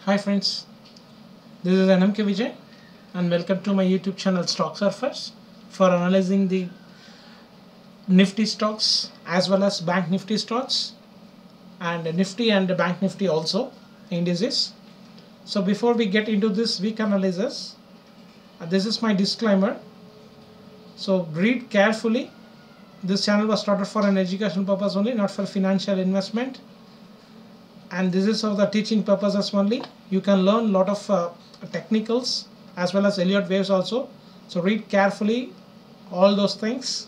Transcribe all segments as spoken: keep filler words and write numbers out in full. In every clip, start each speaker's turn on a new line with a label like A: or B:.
A: Hi friends, this is N M K Vijay and welcome to my YouTube channel Stock Surfers for analyzing the Nifty stocks as well as Bank Nifty stocks and Nifty and Bank Nifty also indices. So before we get into this week analysis, uh, this is my disclaimer. So read carefully. This channel was started for an educational purpose only, not for financial investment. And this is for the teaching purposes only. You can learn a lot of uh, technicals as well as Elliott waves also. So read carefully all those things.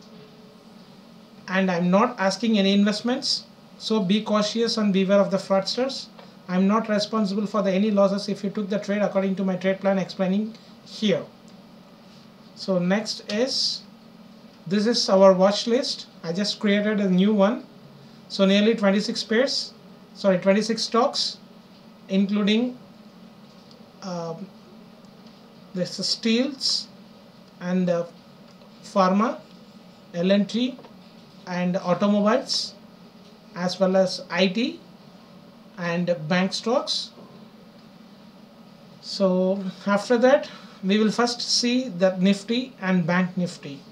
A: And I'm not asking any investments. So be cautious and beware of the fraudsters. I'm not responsible for the any losses if you took the trade according to my trade plan explaining here. So next is, this is our watch list. I just created a new one. So nearly twenty-six pairs. Sorry, twenty-six stocks, including uh, this steels and uh, pharma, L and T, and automobiles, as well as I T and bank stocks. So after that, we will first see the Nifty and Bank Nifty.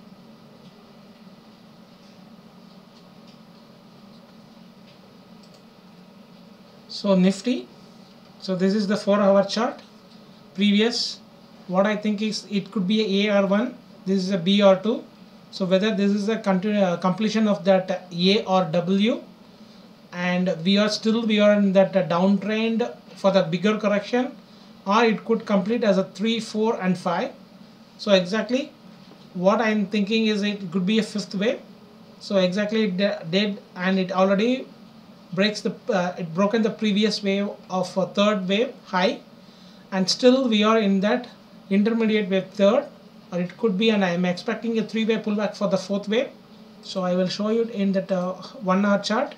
A: So Nifty, so this is the four hour chart. Previous, what I think is it could be a A or one, this is a B or two. So whether this is a uh, completion of that A or W, and we are still we are in that uh, downtrend for the bigger correction, or it could complete as a three, four and five. So exactly what I am thinking is it could be a fifth wave. So exactly it did, and it already breaks the uh, it broken the previous wave of a third wave high, and still we are in that intermediate wave third, or it could be, and I am expecting a three way pullback for the fourth wave. So I will show you in that uh, one hour chart.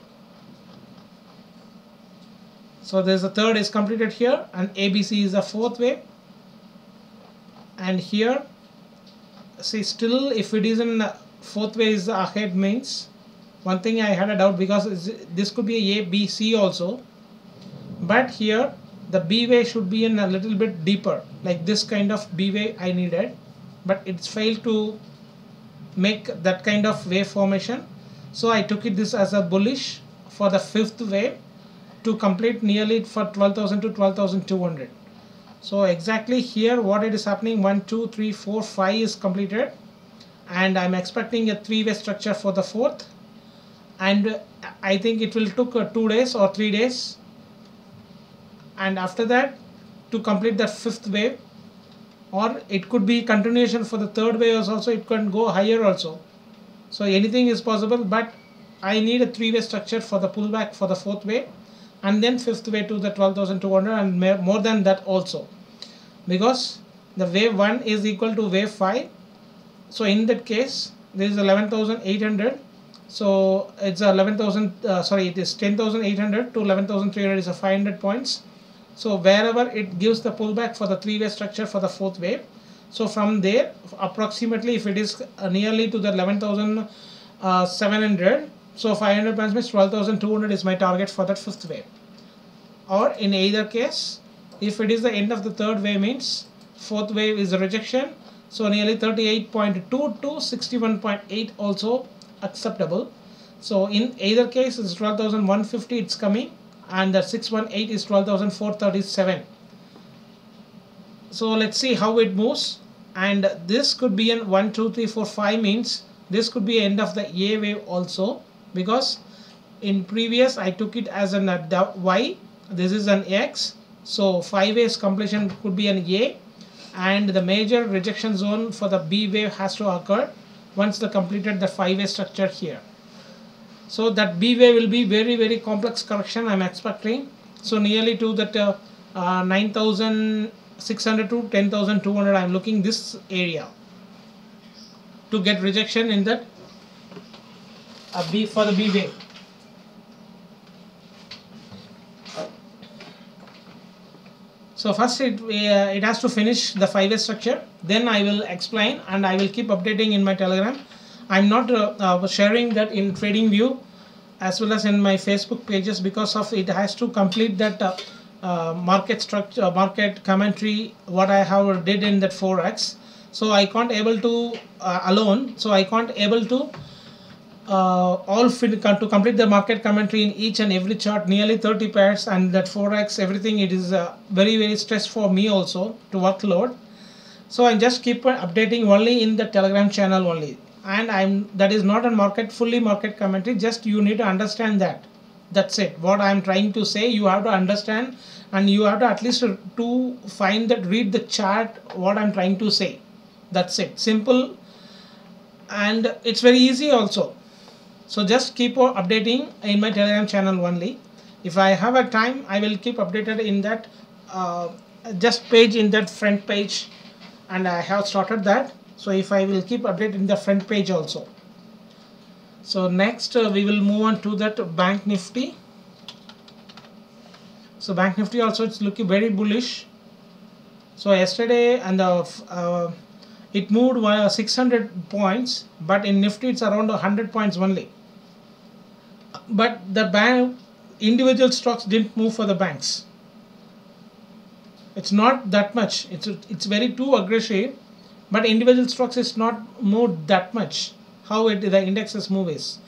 A: So there's a third is completed here, and A B C is a fourth wave, and here see still if it is in fourth wave is ahead means, one thing I had a doubt because this could be a A, B, C also, but here the B wave should be in a little bit deeper, like this kind of B wave I needed, but it's failed to make that kind of wave formation. So I took it this as a bullish for the fifth wave to complete nearly for twelve thousand to twelve thousand two hundred. So exactly here what it is happening, one, two, three, four, five is completed, and I'm expecting a three way structure for the fourth. And I think it will took uh, two days or three days, and after that to complete the fifth wave, or it could be continuation for the third wave also, it can go higher also. So anything is possible, but I need a three way structure for the pullback for the fourth wave, and then fifth wave to the twelve thousand two hundred, and more than that also, because the wave one is equal to wave five. So in that case there is eleven thousand eight hundred. So it's eleven thousand, uh, sorry, it is ten thousand eight hundred to eleven thousand three hundred is a five hundred points. So wherever it gives the pullback for the three way structure for the fourth wave, so from there approximately if it is uh, nearly to the eleven thousand seven hundred, so five hundred points means twelve thousand two hundred is my target for that fifth wave. Or in either case, if it is the end of the third wave means fourth wave is a rejection, so nearly thirty-eight point two to sixty-one point eight also acceptable. So in either case it's twelve thousand one hundred fifty it's coming, and the six one eight is twelve thousand four hundred thirty-seven. So let's see how it moves, and this could be an one, two, three, four, five means this could be end of the A wave also, because in previous I took it as an uh, Y, this is an X, so five waves completion could be an A, and the major rejection zone for the B wave has to occur once they completed the five way structure here. So that B wave will be very very complex correction I'm expecting. So nearly to that uh, uh, nine thousand six hundred to ten thousand two hundred I'm looking this area to get rejection in that uh, B for the B wave. So first it, uh, it has to finish the five way structure, then I will explain, and I will keep updating in my Telegram. I'm not uh, uh, sharing that in TradingView as well as in my Facebook pages because of it has to complete that uh, uh, market structure, market commentary, what I have did in that forex. So I can't able to uh, alone. So I can't able to uh, all fit, to complete the market commentary in each and every chart, nearly thirty pairs, and that forex everything. It is uh, very very stress for me also to workload. So I just keep updating only in the Telegram channel only, and I'm that is not a market fully market commentary. Just you need to understand that. That's it. What I'm trying to say, you have to understand, and you have to at least to find that read the chart. What I'm trying to say. That's it. Simple, and it's very easy also. So just keep on updating in my Telegram channel only. If I have a time, I will keep updated in that uh, just page in that front page, and I have started that. So if I will keep updated in the front page also. So next uh, we will move on to that Bank Nifty. So Bank Nifty also it's looking very bullish. So yesterday and the uh, it moved uh, six hundred points, but in Nifty it's around one hundred points only. But the bank individual stocks didn't move for the banks. It's not that much. It's it's very too aggressive, but individual stocks is not moved that much. How it the indexes move is.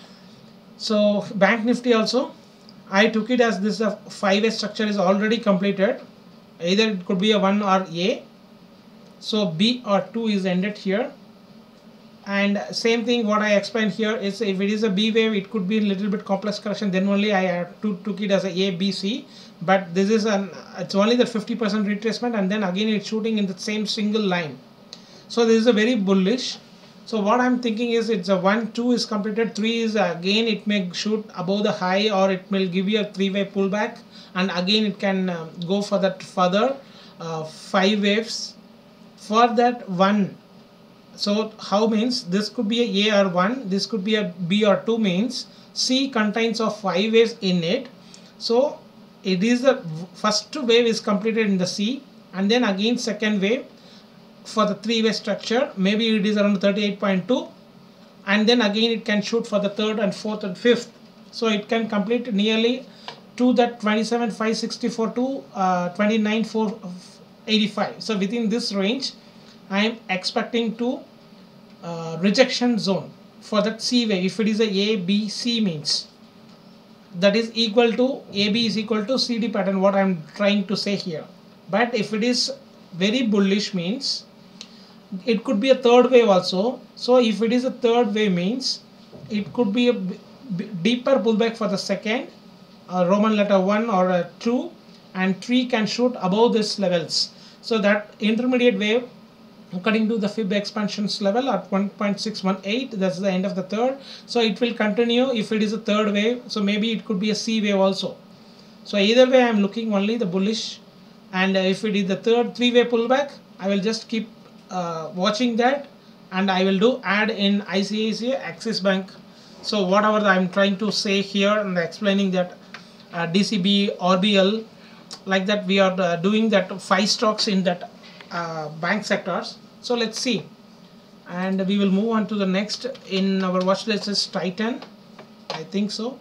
A: So Bank Nifty also, I took it as this uh, five A structure is already completed. Either it could be a one or A. So B or two is ended here. And same thing what I explained here is if it is a B wave, it could be a little bit complex correction. Then only I uh, took it as a A, B, C. But this is an it's only the fifty percent retracement, and then again it's shooting in the same single line. So this is a very bullish. So what I'm thinking is it's a one, two is completed, three is again it may shoot above the high, or it will give you a three-way pullback, and again it can uh, go for that further uh, five waves. For that one, so how means this could be a A or one, this could be a B or two, means C contains of five waves in it. So it is the first wave is completed in the C, and then again second wave for the three-way structure, maybe it is around thirty-eight point two, and then again it can shoot for the third and fourth and fifth. So it can complete nearly to that twenty-seven five sixty-four to uh, twenty-nine four eighty-five. So within this range I am expecting to uh, rejection zone for that C wave. If it is a A, B, C means that is equal to A B is equal to C D pattern, what I am trying to say here. But if it is very bullish means it could be a third wave also. So if it is a third wave means it could be a b b deeper pullback for the second uh, Roman letter one or a two, and three can shoot above this levels. So that intermediate wave according to the Fib expansions level at one point six one eight, that's the end of the third. So it will continue if it is a third wave. So maybe it could be a C wave also. So either way I am looking only the bullish, and if it is the third three-way pullback, I will just keep uh, watching that, and I will do add in I C I C I, Axis Bank. So whatever I am trying to say here and explaining that uh, D C B, R B L, like that we are uh, doing that five stocks in that uh, bank sectors. So let's see, and we will move on to the next in our watch list is Titan. I think so.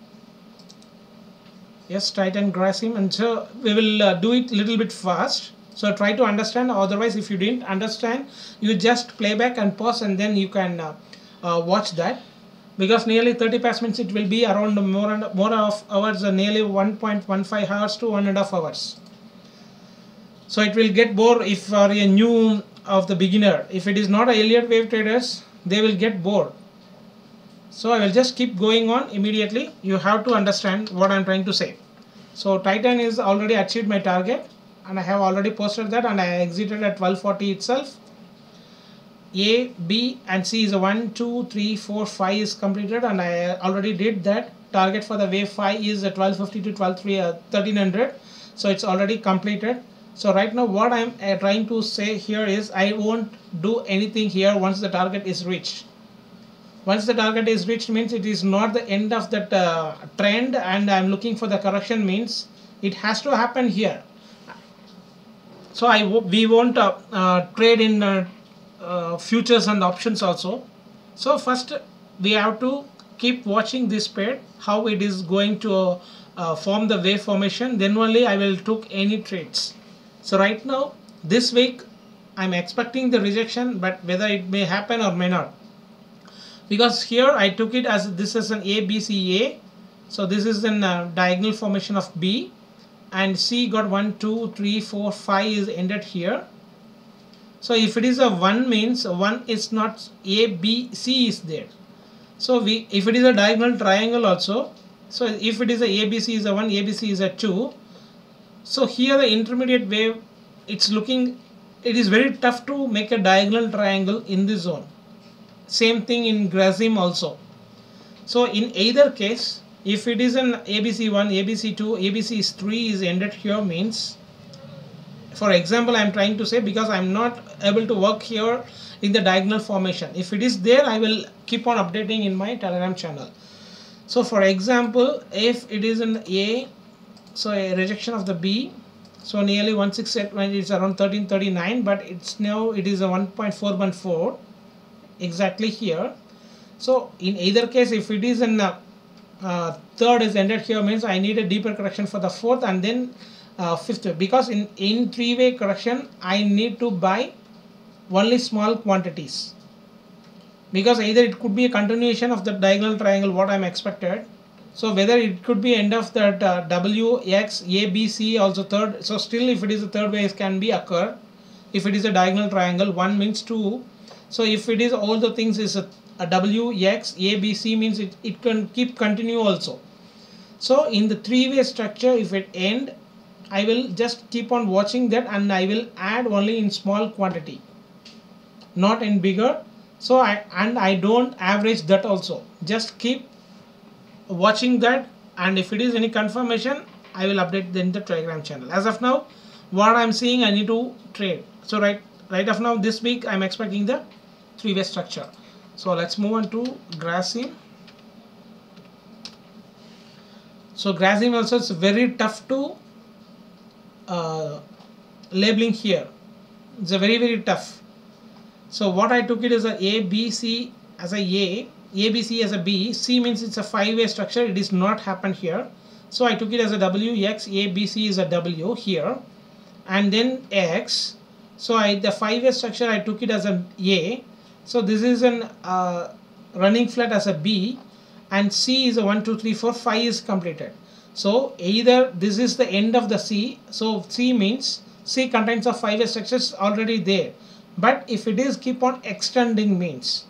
A: Yes, Titan, Grasim, and so we will uh, do it a little bit fast. So try to understand. Otherwise, if you didn't understand, you just play back and pause, and then you can uh, uh, watch that. Because nearly thirty past minutes, it will be around more and more of hours, uh, nearly one point one five hours to one and a half hours. So it will get bored if you are a new of the beginner. If it is not a Elliott wave traders, they will get bored. So I will just keep going on immediately. You have to understand what I am trying to say. So Titan is already achieved my target, and I have already posted that, and I exited at twelve forty itself. A, B and C is a one, two, three, four, five is completed, and I already did that. Target for the wave five is a twelve fifty to twelve three, uh, thirteen hundred. So it's already completed. So right now what I am uh, trying to say here is I won't do anything here once the target is reached. Once the target is reached means it is not the end of that uh, trend, and I am looking for the correction means it has to happen here. So I we won't uh, uh, trade in uh, uh, futures and options also. So first we have to keep watching this pair, how it is going to uh, form the wave formation, then only I will took any trades. So right now this week I'm expecting the rejection, but whether it may happen or may not, because here I took it as this is an A B C A, so this is an uh, diagonal formation of B, and C got one two three four five is ended here. So if it is a one means one is not A B C is there. So we if it is a diagonal triangle also, so if it is a A B C is a one, A B C is a two, so here the intermediate wave, it's looking, it is very tough to make a diagonal triangle in this zone. Same thing in Grasim also. So in either case, if it is an A B C one, A B C two, A B C three is ended here means, for example I am trying to say, because I am not able to work here in the diagonal formation. If it is there, I will keep on updating in my Telegram channel. So for example, if it is an A, so a rejection of the B, so nearly one six eight when it's around thirteen thirty-nine, but it's now it is a one point four one four exactly here. So in either case, if it is an uh, uh, third is ended here means I need a deeper correction for the fourth and then uh, fifth way, because in in three way correction I need to buy only small quantities, because either it could be a continuation of the diagonal triangle what I'm expected. So whether it could be end of that uh, W, X, A, B, C also third. So still if it is a third way, it can be occur. If it is a diagonal triangle, one means two. So if it is all the things is a, a W, X, A, B, C means it, it can keep continue also. So in the three way structure, if it end, I will just keep on watching that and I will add only in small quantity, not in bigger. So I and I don't average that also, just keep watching that, and if it is any confirmation I will update in the Telegram channel. As of now what I'm seeing, I need to trade. So right right of now this week I'm expecting the three way structure. So let's move on to Grasim. So Grasim also is very tough to uh, labeling here. It's a very very tough. So what I took it as a A B C as a A, A B C as a B, C means it's a five way structure, it is not happened here. So I took it as a W, X, A, B, C is a W here, and then X. So I the five way structure I took it as an A. So this is an uh, running flat as a B, and C is a one, two, three, four, five is completed. So either this is the end of the C, so C means C contains of five way structures already there. But if it is keep on extending means,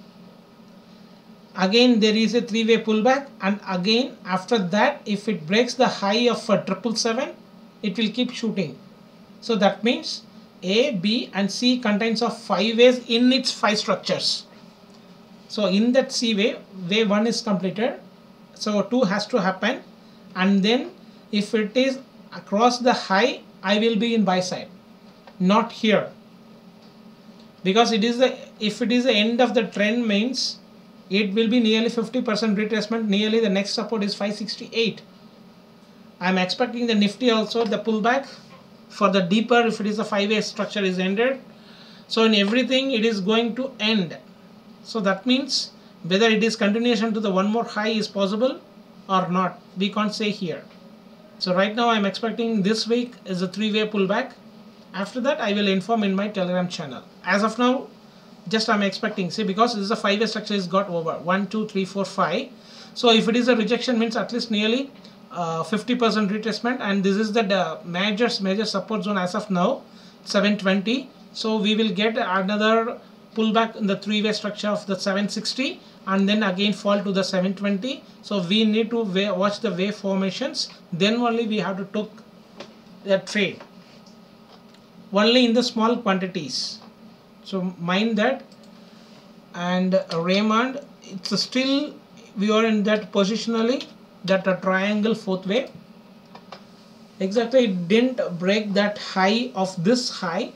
A: again there is a three way pullback, and again after that if it breaks the high of a triple seven, it will keep shooting. So that means A, B and C contains of five ways in its five structures. So in that C way, wave one is completed, so two has to happen, and then if it is across the high, I will be in buy side, not here, because it is the if it is the end of the trend means it will be nearly fifty percent retracement. Nearly the next support is five sixty-eight. I am expecting the Nifty also the pullback for the deeper if it is a five way structure is ended. So in everything it is going to end. So that means whether it is continuation to the one more high is possible or not, we can't say here. So right now I am expecting this week is a three way pullback. After that I will inform in my Telegram channel. As of now, just I'm expecting, see, because this is a five way structure is got over one, two, three, four, five. So if it is a rejection means at least nearly uh, fifty percent retracement, and this is the uh, major major support zone as of now, seven twenty. So we will get another pullback in the three way structure of the seven sixty, and then again fall to the seven twenty. So we need to watch the wave formations, then only we have to take the trade only in the small quantities. So mind that. And Raymond, it's still we are in that positionally, that a triangle fourth way. Exactly, it didn't break that high of this high.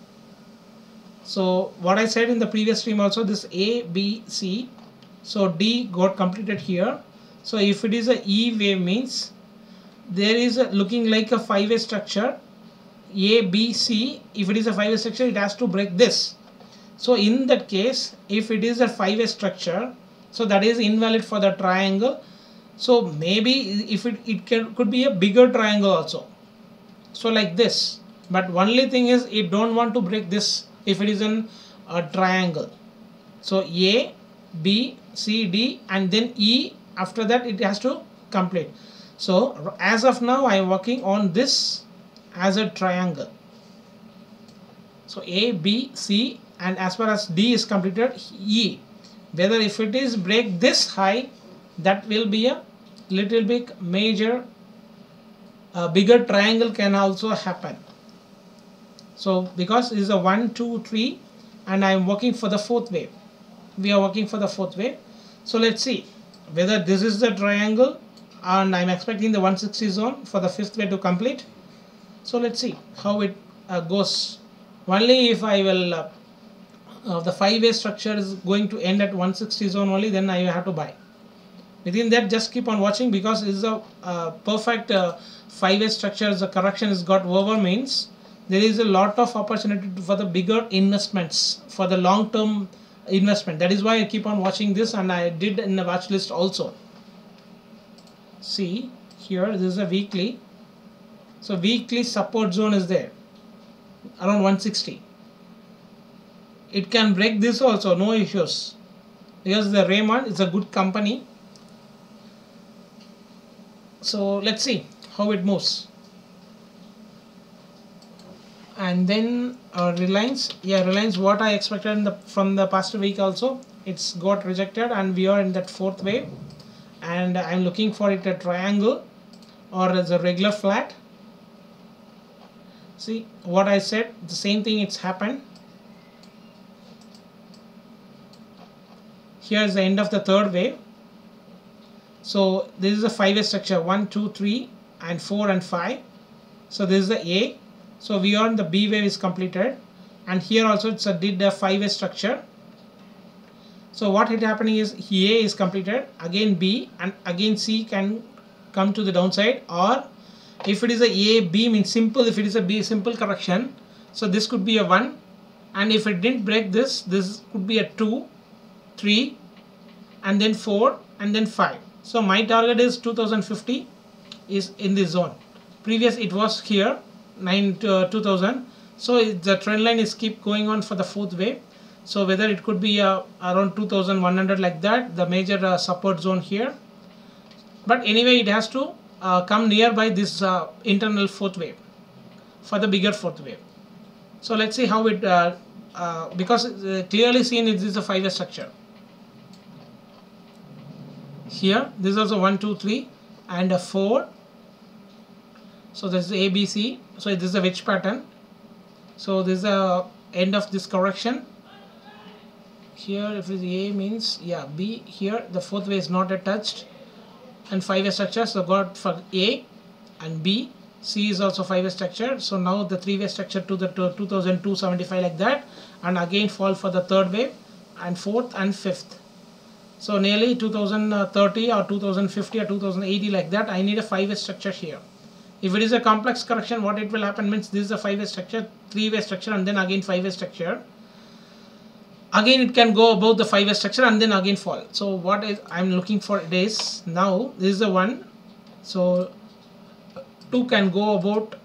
A: So what I said in the previous stream also, this A, B, C, so D got completed here. So if it is a E wave means there is a looking like a five way structure, A, B, C. If it is a five way structure, it has to break this. So in that case, if it is a five way structure, so that is invalid for the triangle. So maybe if it, it can, could be a bigger triangle also. So like this, but only thing is it don't want to break this if it is in a triangle. So A, B, C, D and then E, after that it has to complete. So as of now I am working on this as a triangle. So A, B, C and as far as D is completed, E, whether if it is break this high, that will be a little bit major, a bigger triangle can also happen. So because it is a one, two, three and I am working for the fourth wave. We are working for the fourth wave. So let's see whether this is the triangle and I am expecting the one sixty zone for the fifth wave to complete. So let's see how it uh, goes. Only if I will uh, uh, the five way structure is going to end at one sixty zone only, then I have to buy. Within that, just keep on watching because it is a uh, perfect uh, five way structure. The correction is got over means there is a lot of opportunity for the bigger investments, for the long term investment. That is why I keep on watching this and I did in the watch list also. See here, this is a weekly. So weekly support zone is there around one sixty. It can break this also, no issues, because the Raymond is a good company. So let's see how it moves. And then uh, Reliance, yeah, Reliance, what I expected in the from the past week also, it's got rejected and we are in that fourth wave and I'm looking for it a triangle or as a regular flat. See what I said, the same thing it's happened. Here is the end of the third wave. So this is a five way structure, one, two, three and four and five. So this is the A. So we are in the B wave is completed and here also it's a did a five way structure. So what is happening is A is completed, again B and again C can come to the downside, or if it is a A, B means simple, if it is a B simple correction, so this could be a one, and if it didn't break this, this could be a two, three and then four and then five. So my target is two thousand fifty is in this zone. Previous it was here nine to uh, two thousand. So it, the trend line is keep going on for the fourth wave. So whether it could be uh, around two thousand one hundred like that, the major uh, support zone here. But anyway, it has to uh, come nearby this uh, internal fourth wave for the bigger fourth wave. So let's see how it uh, uh, because uh, clearly seen it is a five way structure. Here this is also one, two, three and a four. So this is A, B, C. So this is a wedge pattern. So this is the end of this correction. Here if it is A means yeah B, here the fourth way is not yet touched and five way structure. So got for A and B. C is also five way structure. So now the three way structure to the to two thousand two seventy-five like that, and again fall for the third wave and fourth and fifth. So nearly two thousand thirty or two thousand fifty or two thousand eighty like that. I need a five way structure here. If it is a complex correction, what it will happen means this is a five way structure, three way structure and then again five way structure. Again it can go above the five way structure and then again fall. So what is I'm looking for it is now this is the one. So two can go about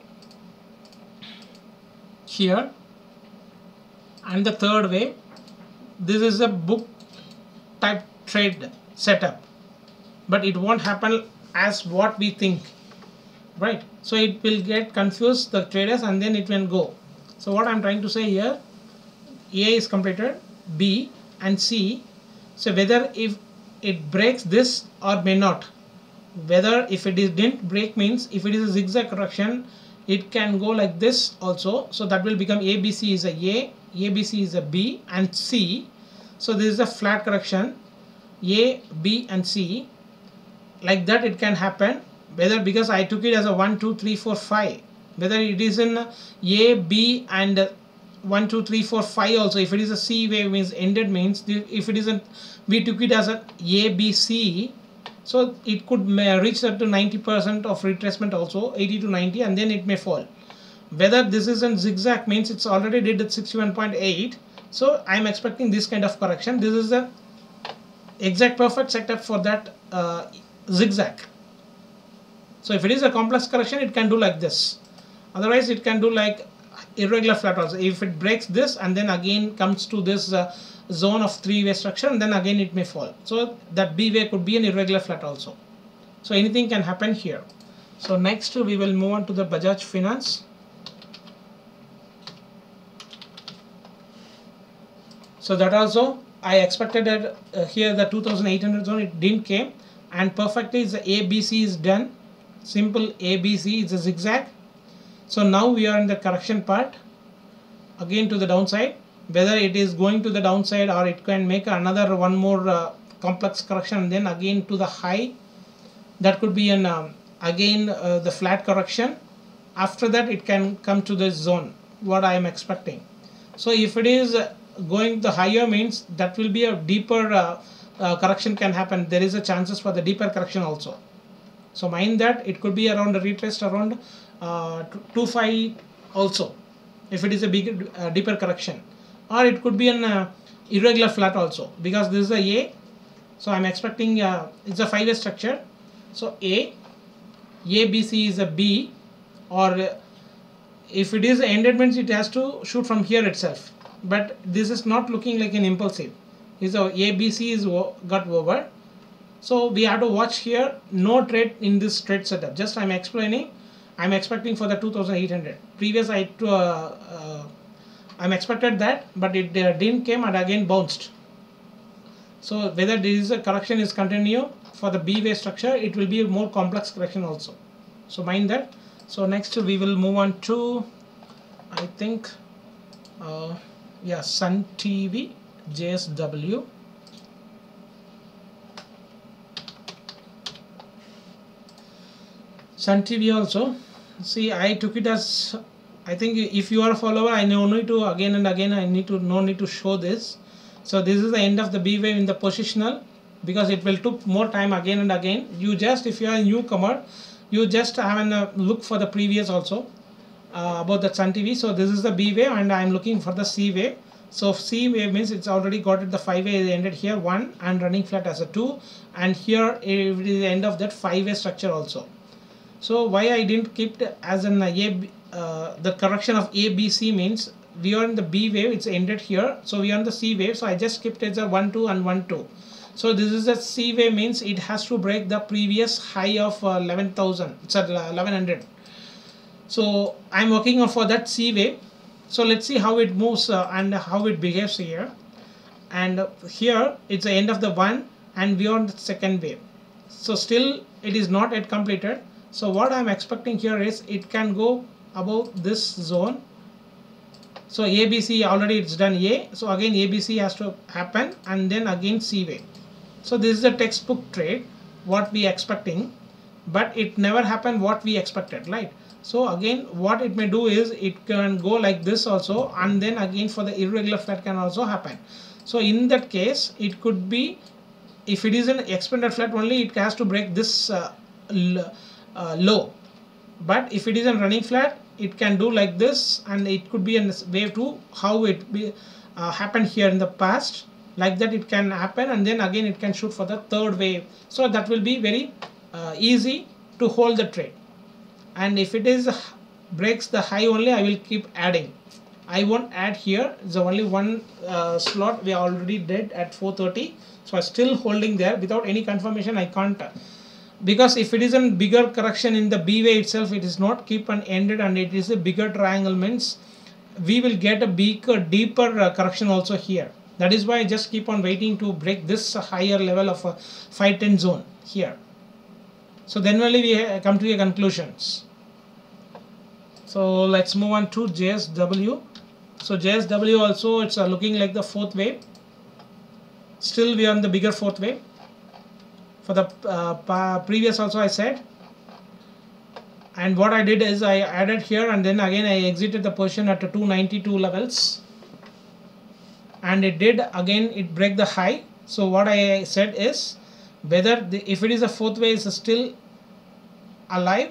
A: here and the third way. This is a book type trade setup, but it won't happen as what we think, right? So it will get confused the traders and then it will go. So what I'm trying to say here, A is completed, B and C. So whether if it breaks this or may not, whether if it is didn't break means if it is a zigzag correction, it can go like this also. So that will become A B C is a A, A B C is a B and C. So this is a flat correction, A, B and C. Like that it can happen, whether because I took it as a one, two, three, four, five. Whether it is in A, B and one, two, three, four, five also. If it is a C wave means ended means if it isn't, we took it as a A, B, C. So it could may reach up to ninety percent of retracement also, eighty to ninety, and then it may fall. Whether this is in zigzag means it's already did at sixty-one point eight. So I'm expecting this kind of correction. This is the exact perfect setup for that uh, zigzag. So if it is a complex correction, it can do like this. Otherwise it can do like irregular flat also. If it breaks this and then again comes to this uh, zone of three-way structure, and then again it may fall. So that B wave could be an irregular flat also. So anything can happen here. So next we will move on to the Bajaj Finance. So that also I expected that uh, here the two thousand eight hundred zone, it didn't came, and perfectly the A B C is done. Simple A B C is a zigzag. So now we are in the correction part, again to the downside. Whether it is going to the downside or it can make another one more uh, complex correction and then again to the high, that could be an um, again uh, the flat correction. After that it can come to this zone, what I am expecting. So if it is uh, going the higher, means that will be a deeper uh, uh, correction can happen. There is a chances for the deeper correction also. So mind that it could be around a retraced around uh, two five also, if it is a bigger uh, deeper correction, or it could be an uh, irregular flat also, because this is a A. So I'm expecting uh, it's a five-way structure. So A, A B C is a B, or uh, if it is ended, means it has to shoot from here itself. But this is not looking like an impulsive. Is a A B C is got over. So we have to watch here. No trade in this trade setup. Just I'm explaining. I'm expecting for the two thousand eight hundred. Previous I uh, uh, I'm expected that, but it uh, didn't came and again bounced. So whether this is a correction is continue for the B wave structure, it will be a more complex correction also. So mind that. So next we will move on to, I think, uh, yeah, Sun T V, J S W. Sun T V also. See, I took it as, I think if you are a follower, I no need to again and again, I need to no need to show this. So this is the end of the B wave in the positional, because it will took more time again and again. You just, if you are a newcomer, you just have a look for the previous also uh, about the Sun T V. So this is the B wave and I am looking for the C wave. So C wave means it's already got it, the five way ended here one and running flat as a two, and here it is the end of that five way structure also. So why I didn't keep it as an A, uh, the correction of A B C means we are in the B wave, it's ended here, so we are in the C wave, so I just kept it as a one two and one two. So this is a C wave, means it has to break the previous high of uh, eleven thousand, it's at eleven hundred. So I'm working on for that C wave. So let's see how it moves uh, and how it behaves here. And uh, here it's the end of the one and we are on the second wave. So still it is not yet completed. So what I'm expecting here is it can go above this zone. So A B C already it's done A. So again A B C has to happen and then again C wave. So this is a textbook trade, what we expecting, but it never happened what we expected, right? So again what it may do is it can go like this also, and then again for the irregular flat can also happen. So in that case it could be, if it is an expanded flat only, it has to break this uh, uh, low. But if it is a running flat, it can do like this, and it could be a wave two, how it be uh, happened here in the past. Like that it can happen, and then again it can shoot for the third wave. So that will be very uh, easy to hold the trade. And if it is uh, breaks the high only, I will keep adding. I won't add here. It's only one uh, slot we already did at four thirty. So I'm still holding there without any confirmation. I can't, uh, because if it is a bigger correction in the B wave itself, it is not keep on ended and it is a bigger triangle, means we will get a bigger, deeper uh, correction also here. That is why I just keep on waiting to break this higher level of a five ten zone here. So then only we come to a conclusions. So let's move on to J S W. So J S W also, it's uh, looking like the fourth wave. Still we are on the bigger fourth wave. For the uh, previous also I said. And what I did is I added here and then again I exited the position at two ninety-two levels. And it did again, it break the high. So what I said is, whether the, if it is a fourth wave is still alive,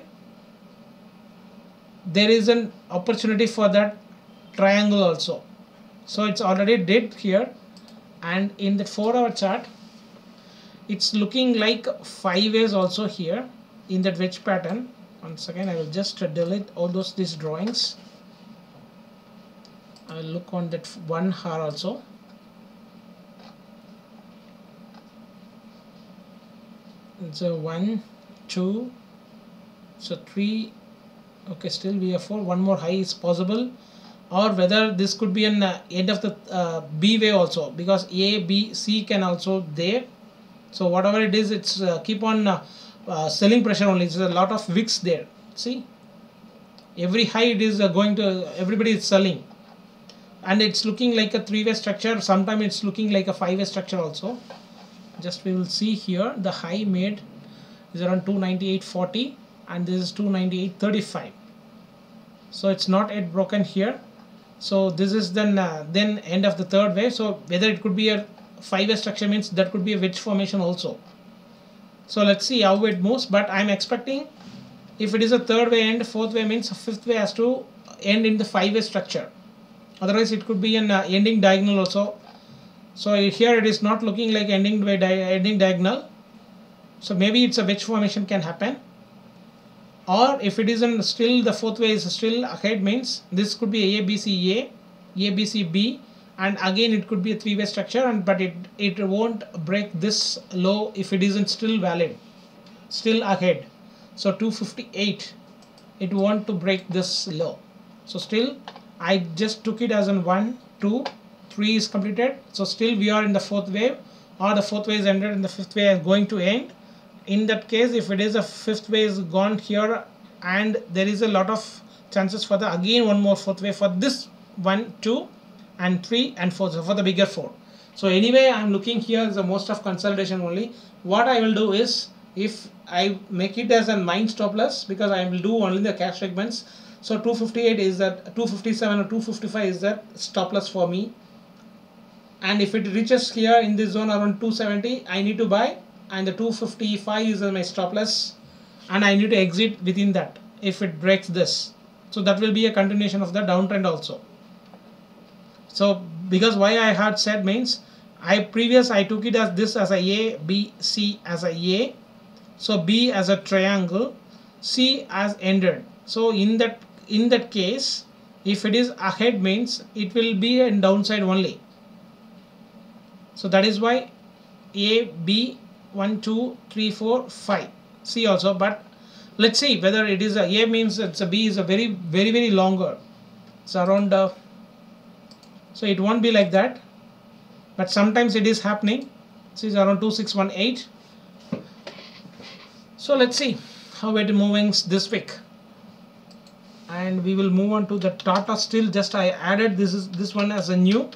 A: there is an opportunity for that triangle also. So it's already did here, and in the four hour chart it's looking like five ways also here in that wedge pattern. Once again, I will just delete all those these drawings. I will look on that one hour also. So one, two, so three. Okay, still we have four. One more high is possible, or whether this could be an uh, end of the uh, B wave also, because A, B, C can also there. So whatever it is, it's uh, keep on uh, uh, selling pressure only. It's a lot of wicks there. See, every high it is uh, going to, everybody is selling, and it's looking like a three-way structure. Sometimes it's looking like a five-way structure also. Just we will see here the high made is around two ninety-eight forty, and this is two ninety-eight thirty-five. So it's not yet broken here. So this is then uh, then end of the third wave. So whether it could be a five-way structure, means that could be a wedge formation also. So let's see how it moves, but I'm expecting if it is a third way end, fourth way means fifth way has to end in the five-way structure. Otherwise it could be an uh, ending diagonal also. So here it is not looking like ending by di ending diagonal. So maybe it's a wedge formation can happen. Or if it isn't, still the fourth way is still ahead, means this could be A B C A, A B C B, and again it could be a three-way structure, and but it it won't break this low if it isn't still valid, still ahead. So two fifty-eight, it won't to break this low. So still I just took it as an one, two, three is completed. So still we are in the fourth wave, or the fourth wave is ended and the fifth wave is going to end. In that case, if it is a fifth wave is gone here, and there is a lot of chances for the again one more fourth wave for this one, two, and three and four, so for the bigger four. So anyway, I'm looking here as a most of consolidation only. What I will do is, if I make it as a nine stop loss, because I will do only the cash segments. So two fifty-eight is that, two fifty-seven or two fifty-five is that stop loss for me. And if it reaches here in this zone around two seventy, I need to buy, and the two fifty-five is my stop loss, and I need to exit within that if it breaks this. So that will be a continuation of the downtrend also. So because why I had said means, I previous I took it as this as a A, B, C as a A, so B as a triangle, C as ended. So in that in that case, if it is ahead means it will be in downside only. So that is why A, B, one, two, three, four, five, C also. But let's see whether it is a A means it's a B is a very very very longer. It's around uh, so it won't be like that, but sometimes it is happening. So it's around two six one eight. So let's see how it moving this week, and we will move on to the Tata Steel. Just I added this is this one as a new,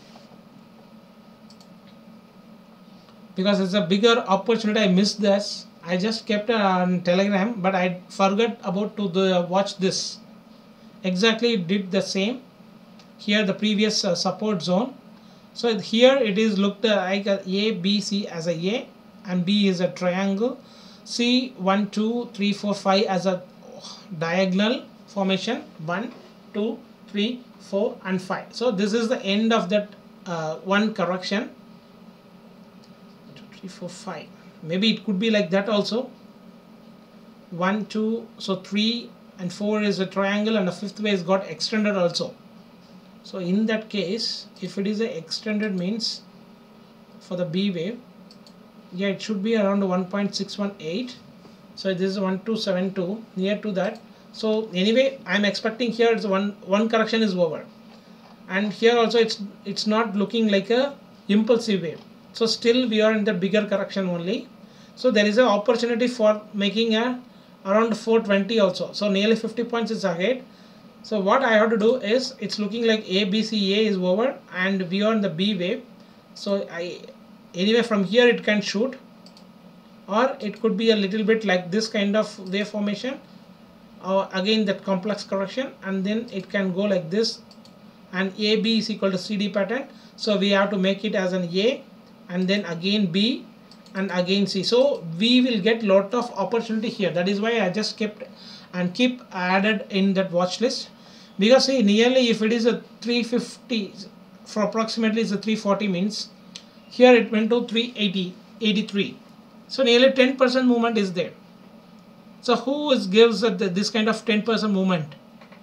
A: because it's a bigger opportunity. I missed this. I just kept it on Telegram, but I forgot about to the watch this. Exactly did the same. Here the previous uh, support zone. So here it is looked uh, like a A, B, C as a A, and B is a triangle. C one, two, three, four, five as a diagonal formation. one, two, three, four, and five. So this is the end of that uh, one correction. Three, four, five. Maybe it could be like that also. One, two, so three and four is a triangle, and the fifth way is got extended also. So in that case, if it is a extended means for the B wave, yeah, it should be around one point six one eight. So this is one two seven two, near to that. So anyway, I'm expecting here it's one one correction is over, and here also it's it's not looking like a impulsive wave. So still we are in the bigger correction only. So there is an opportunity for making a around four twenty also. So nearly fifty points is ahead. So what I have to do is, it's looking like A, B, C, A is over, and we are in the B wave. So I anyway from here it can shoot, or it could be a little bit like this kind of wave formation, or again that complex correction, and then it can go like this, and A B is equal to C D pattern. So we have to make it as an A, and then again B, and again C. So we will get lot of opportunity here. That is why I just kept and keep added in that watch list, because see, nearly if it is a three fifty, for approximately it's a three forty means, here it went to three eighty, eighty-three. So nearly ten percent movement is there. So who is gives this kind of ten percent movement?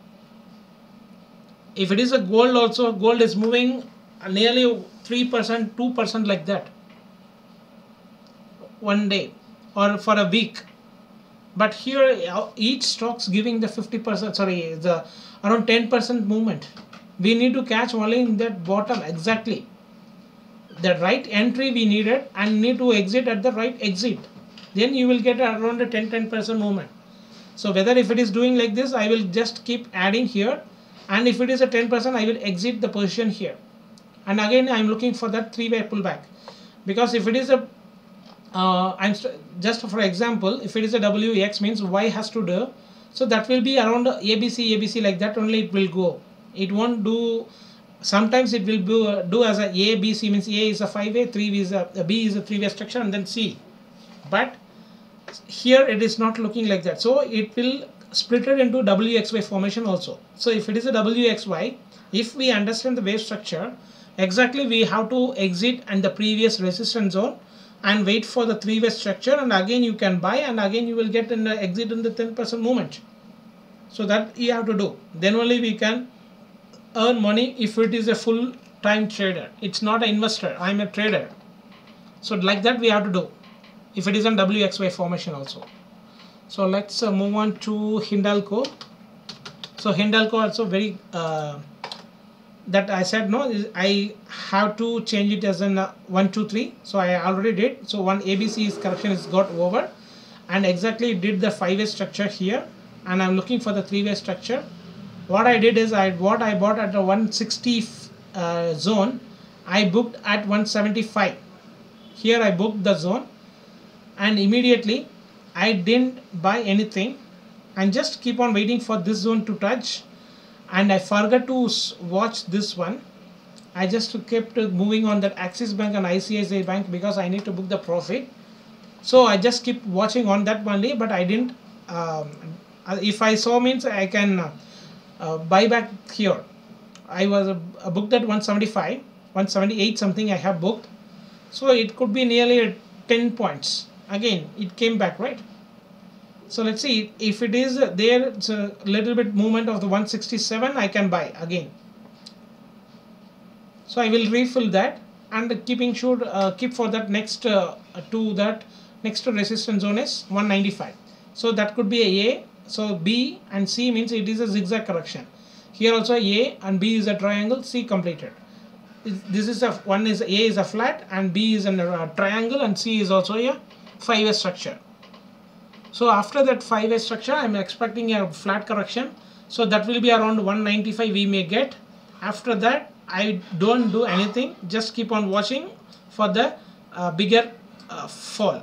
A: If it is a gold also, gold is moving nearly three percent, two percent like that one day or for a week. But here each stock's giving the fifty percent, sorry, the around ten percent movement. We need to catch only in that bottom exactly. The right entry we needed and need to exit at the right exit. Then you will get around a ten percent movement. So whether if it is doing like this, I will just keep adding here. And if it is a ten percent, I will exit the position here. And again, I am looking for that three-way pullback. Because if it is a, uh, I'm just for example, if it is a W X means Y has to do. So that will be around A B C, A B C like that only it will go. It won't do, sometimes it will do, uh, do as a A, B, C means A is a five-way, three is a, a B is a three-way structure and then C. But here it is not looking like that. So it will split it into W X Y formation also. So if it is a W X Y, if we understand the wave structure, exactly we have to exit and the previous resistance zone and wait for the three-way structure, and again you can buy and again you will get in the exit in the ten percent movement. So that you have to do. Then only we can earn money if it is a full-time trader. It's not an investor. I'm a trader. So like that we have to do. If it is in W X Y formation also. So let's uh, move on to Hindalco. So Hindalco also very uh, that I said no, I have to change it as an uh, one two three. So I already did. So one A B C's correction is got over, and exactly did the five-way structure here, and I'm looking for the three-way structure. What I did is I what I bought at the one sixty uh, zone, I booked at one seventy-five. Here I booked the zone, and immediately I didn't buy anything and just keep on waiting for this zone to touch, and I forgot to watch this one. I just kept moving on that Axis Bank and I C I C I Bank because I need to book the profit. So I just keep watching on that only, but I didn't um, if I saw means I can uh, uh, buy back here. I was uh, booked at one seventy-five, one seventy-eight something I have booked, so it could be nearly ten points. Again it came back, right? So let's see if it is there. It's a little bit movement of the one sixty-seven. I can buy again. So I will refill that and keeping should uh, keep for that next uh, to that next resistance zone is one ninety-five. So that could be a A. So B and C means it is a zigzag correction. Here also A and B is a triangle. C completed. This is a one is A is a flat and B is a uh, triangle and C is also a five-way structure. So after that five-way structure, I am expecting a flat correction. So that will be around one ninety-five we may get. After that, I don't do anything. Just keep on watching for the uh, bigger uh, fall.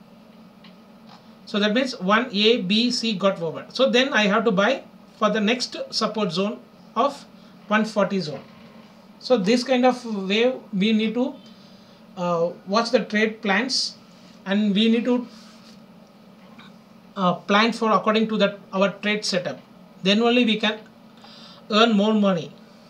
A: So that means one A, B, C got over. So then I have to buy for the next support zone of one forty zone. So this kind of way we need to uh, watch the trade plans, and we need to uh, plan for according to that our trade setup. Then only we can earn more money.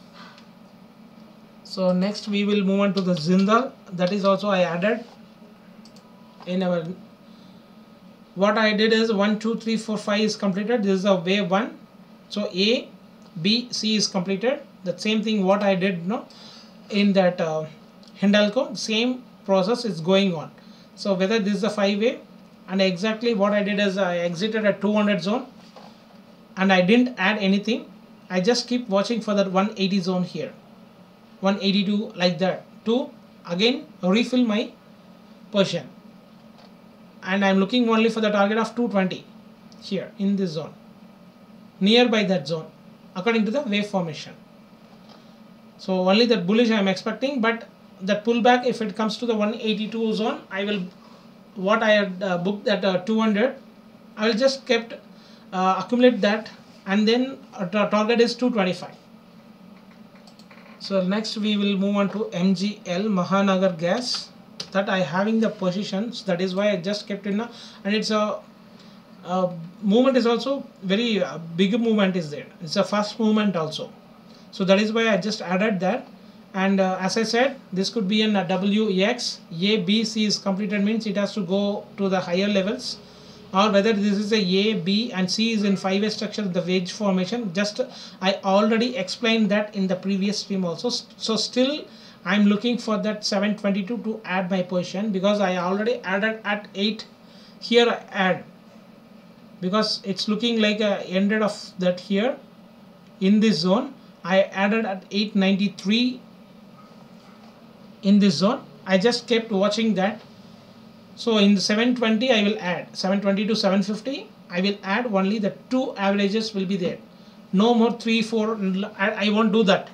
A: So next we will move on to the Jindal. That is also I added in our. What I did is one, two, three, four, five is completed. This is a wave one. So A, B, C is completed. The same thing what I did no in that uh, Hindalco, same process is going on. So whether this is a five-way, and exactly what I did is I exited at two hundred zone and I didn't add anything. I just keep watching for that one eighty zone here, one eighty-two like that, to again refill my position. And I'm looking only for the target of two twenty here in this zone, nearby that zone according to the wave formation. So only that bullish I am expecting, but that pullback, if it comes to the one eighty-two zone, I will what I had uh, booked at uh, two hundred, I will just kept uh, accumulate that, and then uh, target is two twenty-five. So next we will move on to M G L, Mahanagar Gas. That I having the positions, that is why I just kept in a, and it's a, a movement is also very uh, big movement is there. It's a fast movement also. So that is why I just added that, And uh, as I said, this could be in a W X. A, B, C is completed means it has to go to the higher levels, or whether this is a A, B and C is in five way structure, the wedge formation. Just I already explained that in the previous stream also. So still I'm looking for that seven twenty-two to add my position, because I already added at eight. Here I add, because it's looking like a ended of that here in this zone. I added at eight ninety-three in this zone. I just kept watching that. So in the seven twenty I will add seven twenty to seven fifty. I will add only the two averages will be there. No more three, four. I, I won't do that.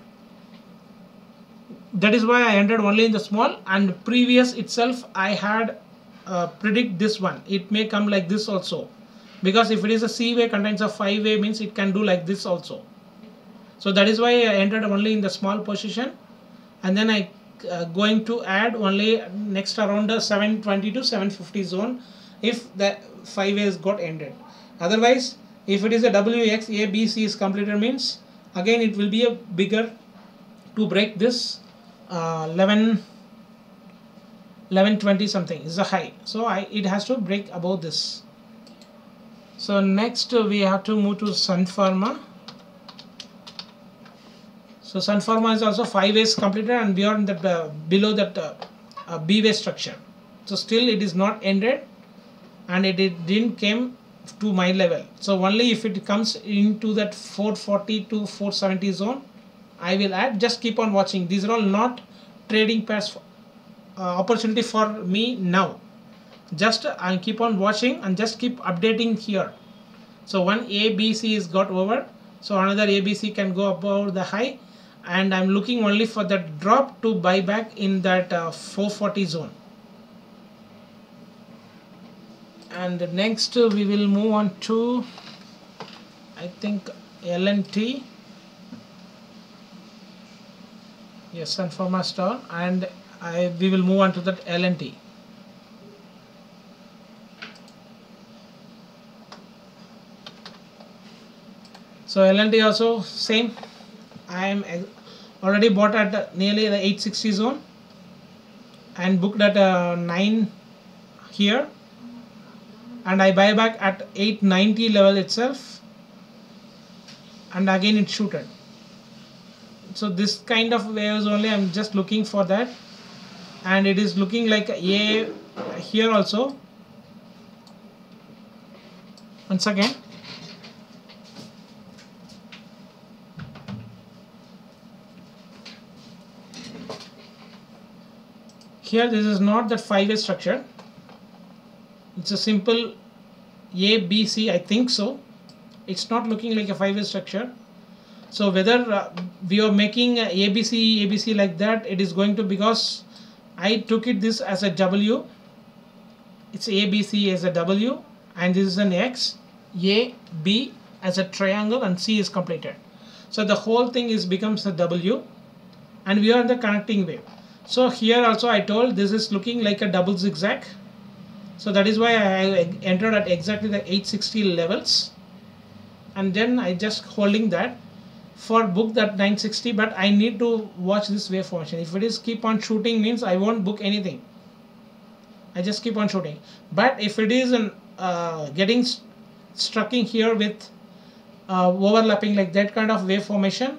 A: That is why I entered only in the small, and previous itself I had uh, predict this one. It may come like this also, because if it is a C way contains a five way means it can do like this also. So that is why I entered only in the small position, and then I uh, going to add only next around the seven twenty to seven fifty zone if the five ways got ended. Otherwise, if it is a W X, A, B, C is completed means again it will be a bigger to break this uh, eleven twenty something is a high. So I it has to break above this. So next uh, we have to move to Sun Pharma. So Sun Pharma is also five ways completed, and beyond that uh, below that uh, uh, B way structure. So still it is not ended, and it, it didn't came to my level. So only if it comes into that four forty to four seventy zone, I will add. Just keep on watching. These are all not trading pairs uh, opportunity for me now. Just uh, I keep on watching and just keep updating here. So one A, B, C is got over. So another A, B, C can go above the high, and I'm looking only for that drop to buy back in that uh, four forty zone. And next uh, we will move on to, I think, L and T. Yes, Sun Pharma Star, and I we will move on to that L and T. So L and T also same. I am already bought at nearly the eight sixty zone and booked at uh, nine here, and I buy back at eight ninety level itself, and again it shooted. So this kind of waves only I'm just looking for that, and it is looking like A here also. Once again, here this is not that five way structure. It's a simple A, B, C, I think so. It's not looking like a five way structure. So whether uh, we are making A B C, A B C like that, it is going to, because I took it this as a W. It's A B C as a W, and this is an X, A, B as a triangle, and C is completed. So the whole thing is becomes a W, and we are in the connecting wave. So here also I told this is looking like a double zigzag. So that is why I entered at exactly the eight sixty levels, and then I just holding that for book that nine sixty, but I need to watch this wave formation. If it is keep on shooting means I won't book anything. I just keep on shooting. But if it is an, uh, getting st struck in here with uh, overlapping like that kind of wave formation,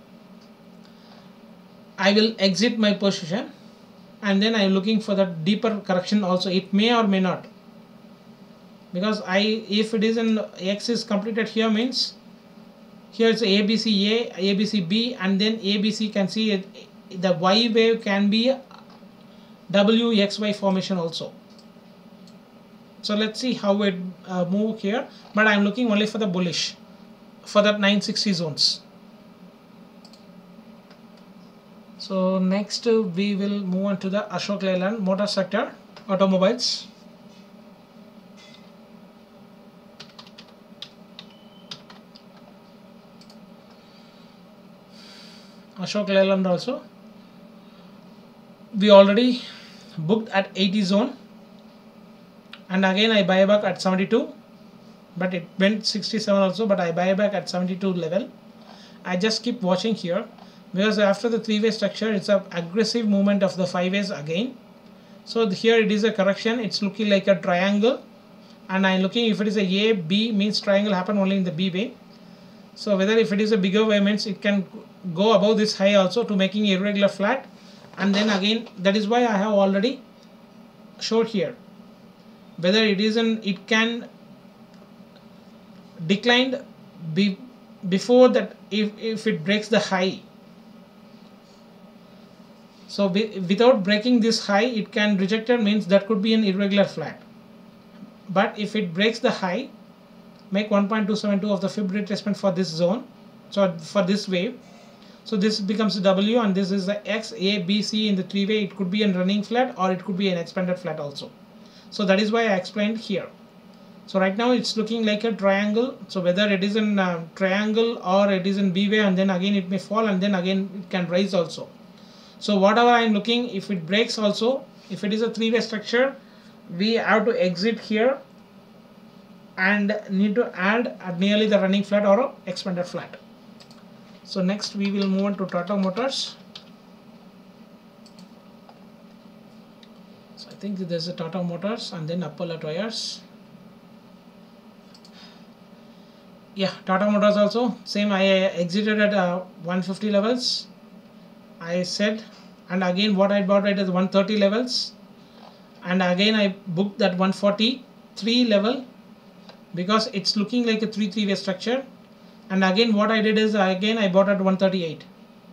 A: I will exit my position, and then I am looking for the deeper correction also. It may or may not, because I if it is an X is completed here means here it's A B C A, A B C B, and then A B C can see it, the Y wave can be W X Y formation also. So let's see how it uh, move here, but I'm looking only for the bullish for that nine sixty zones. So next uh, we will move on to the Ashok Leyland motor sector, automobiles. Ashok Leyland also, we already booked at eighty zone, and again I buy back at seventy-two, but it went sixty-seven also, but I buy back at seventy-two level. I just keep watching here. because after the three-way structure it's a aggressive movement of the five ways again. So here it is a correction, it's looking like a triangle, and I'm looking if it is a A, B means triangle happen only in the B way. So whether if it is a bigger wave means it can go above this high also to making irregular flat, and then again that is why I have already showed here whether it is an it can decline be, before that if, if it breaks the high. So be, without breaking this high it can reject it, means that could be an irregular flat. But if it breaks the high, make one point two seven two of the fib retracement for this zone, so for this wave. So this becomes W, and this is the X, A, B, C in the three way. It could be a running flat or it could be an expanded flat also. So that is why I explained here. So right now it's looking like a triangle. So whether it is in uh, triangle or it is in B way, and then again it may fall and then again it can rise also. So whatever I am looking, if it breaks also, if it is a three way structure, we have to exit here and need to add nearly the running flat or a expanded flat. So next we will move on to Tata Motors. So I think there's a Tata Motors and then Apollo Tyres. Yeah, Tata Motors also same. I exited at uh, one fifty levels, I said, and again what I bought it is one thirty levels, and again I booked that one forty-three level because it's looking like a three three way structure. And again what I did is again I bought at one thirty-eight.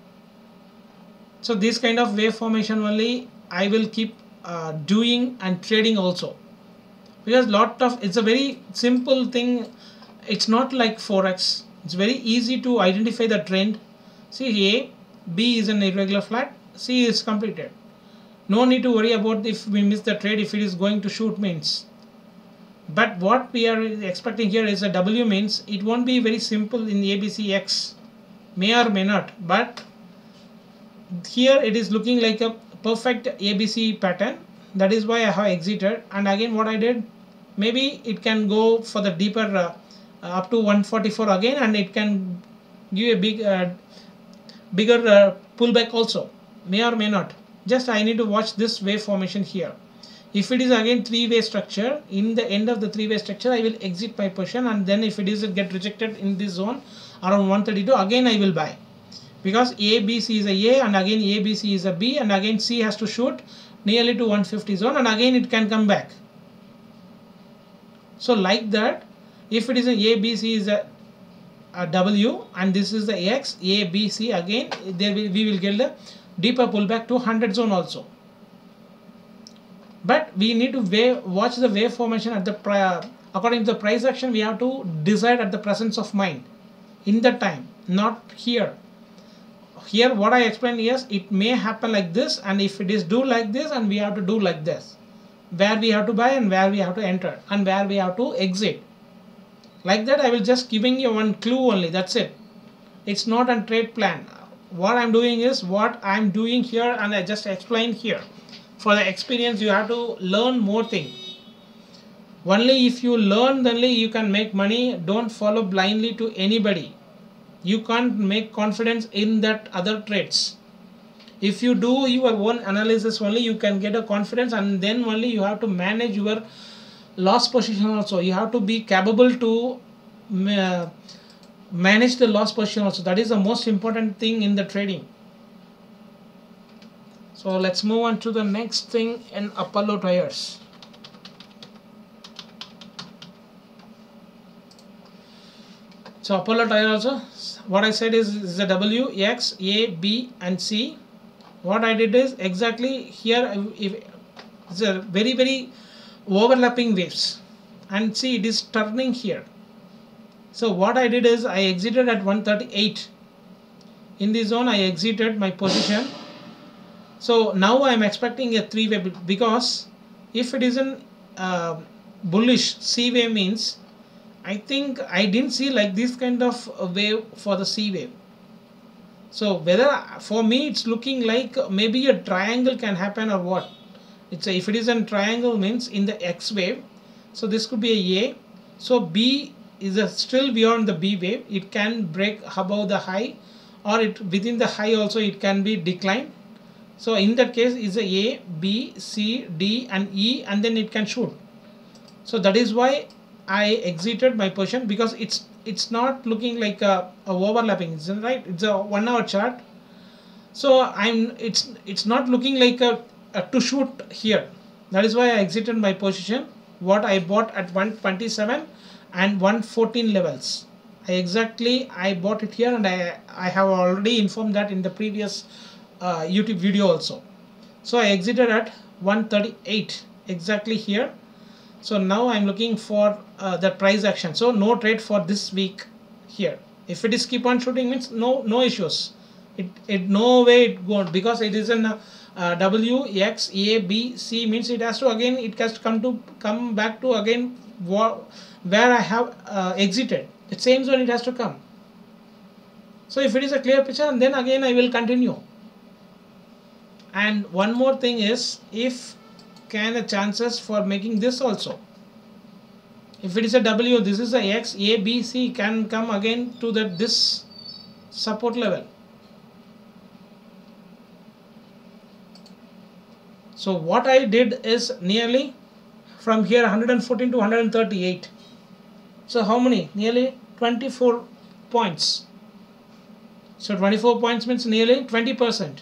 A: So this kind of wave formation only I will keep uh, doing and trading also, because lot of it's a very simple thing. It's not like forex. It's very easy to identify the trend. See, A, B is an irregular flat, C is completed. No need to worry about if we miss the trade, if it is going to shoot means. But what we are expecting here is a W means it won't be very simple in A B C X, may or may not, but here it is looking like a perfect A B C pattern. That is why I have exited. And again what I did, maybe it can go for the deeper uh, up to one forty-four again, and it can give a big uh, bigger uh, pullback also, may or may not. Just I need to watch this wave formation here. If it is again three-way structure, in the end of the three-way structure I will exit my position, and then if it is get rejected in this zone around one thirty-two, again I will buy, because A B C is a A and again A B C is a B, and again C has to shoot nearly to one fifty zone, and again it can come back. So like that, if it is a A B C is a, a W and this is the X, A B C, again there will, we will get the deeper pullback to one hundred zone also. But we need to wave, watch the wave formation at the prior, according to the price action. We have to decide at the presence of mind in the time, not here. Here what I explained is it may happen like this, and if it is do like this, and we have to do like this, where we have to buy and where we have to enter and where we have to exit. Like that I will just giving you one clue only, that's it. It's not a trade plan. What I'm doing is what I'm doing here, and I just explained here. For the experience you have to learn more thing. Only if you learn, only you can make money. Don't follow blindly to anybody. You can't make confidence in that other trades. If you do your own analysis only, you can get a confidence, and then only you have to manage your loss position also. You have to be capable to uh, manage the loss position also. That is the most important thing in the trading. So let's move on to the next thing in Apollo Tyres. So Apollo Tyres also, what I said is, is the W, X, A, B and C. What I did is exactly here, if it's a very very overlapping waves, and see it is turning here. So what I did is I exited at one thirty-eight. In this zone I exited my position. So now I am expecting a three way, because if it is an uh, bullish C wave means, I think I didn't see like this kind of wave for the C wave. So whether for me it's looking like maybe a triangle can happen or what. It's a, if it is a triangle means in the X wave, so this could be a A. So B is a still beyond the B wave. It can break above the high or it within the high also it can be declined. So in that case is a A, B, C, D and E, and then it can shoot. So that is why I exited my position, because it's it's not looking like a, a overlapping, isn't right? It's a one hour chart. So I'm it's it's not looking like a, a to shoot here. That is why I exited my position. What I bought at one twenty-seven and one fourteen levels. I exactly I bought it here, and I I have already informed that in the previous uh, YouTube video also. So I exited at one thirty-eight exactly here. So now I'm looking for uh, the price action. So no trade for this week here. If it is keep on shooting means no no issues. It it no way it goes, because it is an uh, uh, W X A B C means it has to again it has to come to come back to again where I have uh, exited. The same zone it has to come. So if it is a clear picture, and then again I will continue. And one more thing is, if can the chances for making this also, if it is a W, this is a X, A, B, C can come again to the this support level. So what I did is nearly from here one fourteen to one thirty-eight. So how many? Nearly twenty-four points. So twenty-four points means nearly twenty percent.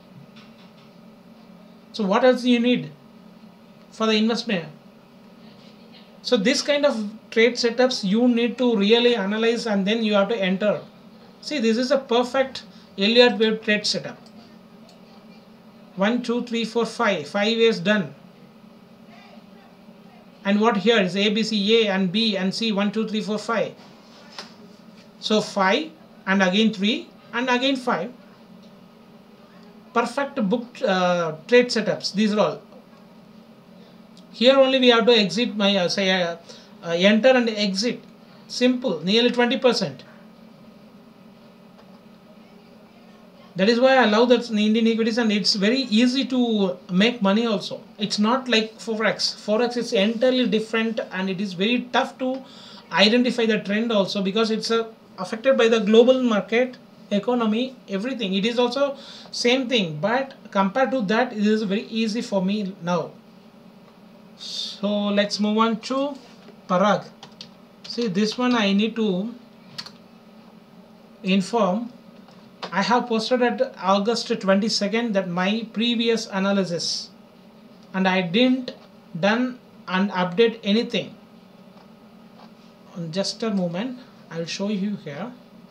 A: So what else you need for the investment? So this kind of trade setups you need to really analyze, and then you have to enter. See, this is a perfect Elliott wave trade setup. One, two, three, four, five. Five is done. And what here is A, B, C, A and B and C. One, two, three, four, five. So five and again three and again five. Perfect booked uh, trade setups. These are all. Here only we have to exit my uh, say uh, uh, enter and exit. Simple. Nearly twenty percent. That is why I love that in Indian equities, and it's very easy to make money also. It's not like Forex. Forex is entirely different, and it is very tough to identify the trend also, because it's uh, affected by the global market, economy, everything. It is also same thing, but compared to that, it is very easy for me now. So let's move on to Parag. See, this one I need to inform. I have posted at August twenty-second that my previous analysis, and I didn't done and update anything. Just a moment, I will show you here.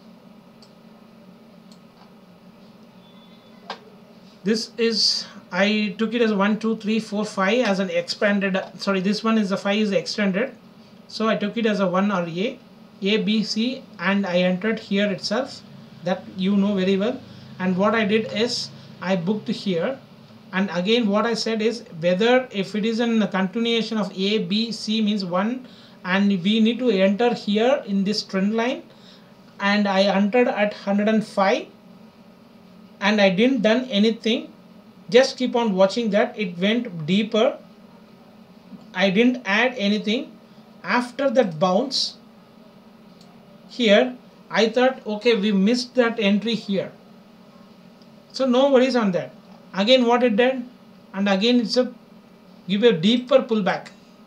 A: This is, I took it as one, two, three, four, five as an expanded, sorry, this one is the five is extended. So I took it as a one or A, A, B, C, and I entered here itself. That you know very well. And what I did is I booked here, and again what I said is whether if it is in a continuation of A, B, C means one, and we need to enter here in this trend line, and I entered at one hundred five, and I didn't done anything. Just keep on watching that it went deeper. I didn't add anything. After that bounce here, I thought, okay, we missed that entry here. So no worries on that. Again what it did, and again it's a give a deeper pullback.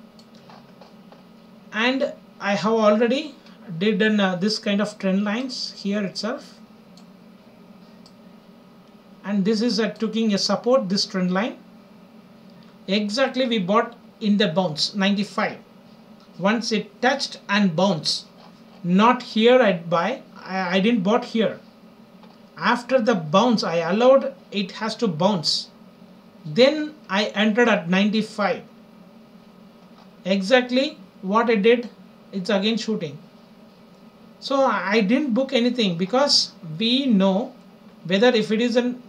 A: And I have already did an, uh, this kind of trend lines here itself. And this is uh, taking a support, this trend line. Exactly we bought in the bounce, ninety-five. Once it touched and bounced. Not here I buy, I, I didn't bought here. After the bounce, I allowed it has to bounce. Then I entered at ninety-five. Exactly what I did, it's again shooting. So I didn't book anything, because we know whether if it is an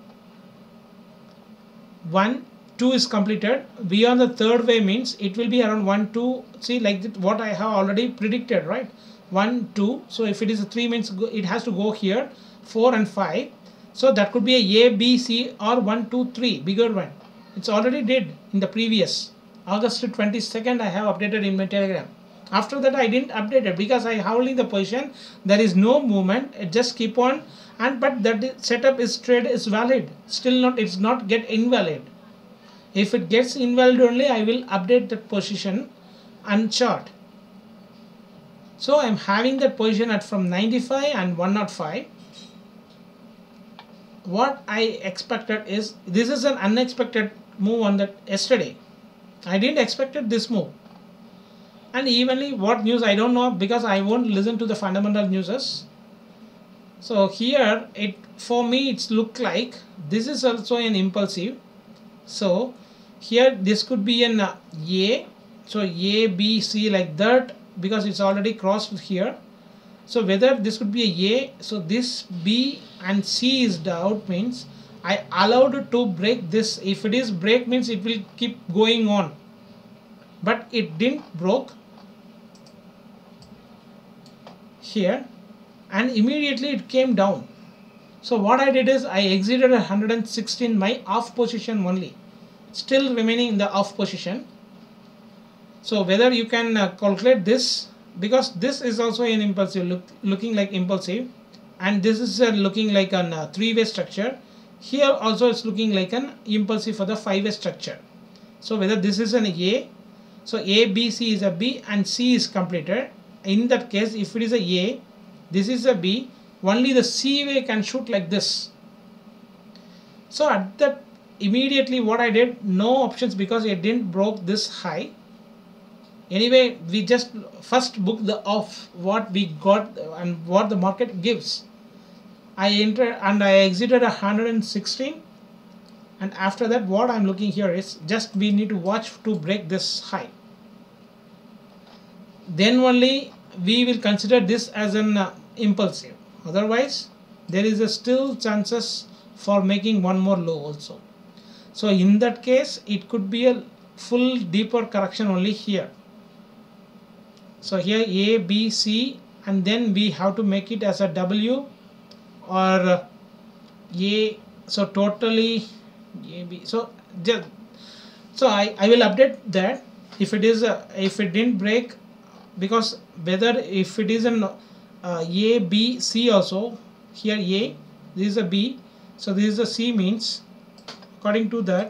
A: one, two is completed, we on the third way means it will be around one, two, see like that, what I have already predicted, right? one, two, so if it is a three means it has to go here, four and five, so that could be a A, B, C or one, two, three, bigger one. It's already did in the previous August twenty-second. I have updated in my Telegram. After that I didn't update it, because I holding the position, there is no movement, it just keep on and but that setup is trade is valid, still not, it's not get invalid. If it gets invalid only, I will update that position and chart. So I'm having that position at from ninety-five and one oh five. What I expected is, this is an unexpected move on that yesterday. I didn't expected this move. And evenly what news I don't know, because I won't listen to the fundamental newses. So here it, for me it's look like this is also an impulsive. So here this could be an uh, A. So A, B, C like that, because it's already crossed here. So whether this could be a A, so this B and C is out, means I allowed it to break this. If it is break, means it will keep going on, but it didn't broke here, and immediately it came down. So what I did is I exited at one hundred sixteen my off position only, still remaining in the off position. So whether you can uh, calculate this, because this is also an impulsive, look, looking like impulsive, and this is uh, looking like a uh, three-way structure. Here also it's looking like an impulsive for the five-way structure. So whether this is an A, so A, B, C is a B and C is completed. In that case, if it is a A, this is a B, only the C way can shoot like this. So at that, immediately what I did, no options, because it didn't broke this high. Anyway, we just first book the off what we got and what the market gives. I entered and I exited one hundred sixteen, and after that what I'm looking here is just we need to watch to break this high. Then only we will consider this as an uh, impulsive. Otherwise there is a still chances for making one more low also. So in that case it could be a full deeper correction only here. So here A, B, C, and then we have to make it as a W or uh, A. So totally A, B. So just, so I, I will update that if it is a, if it didn't break, because whether if it is an uh, A, B, C also, here A, this is a B, so this is a C, means according to that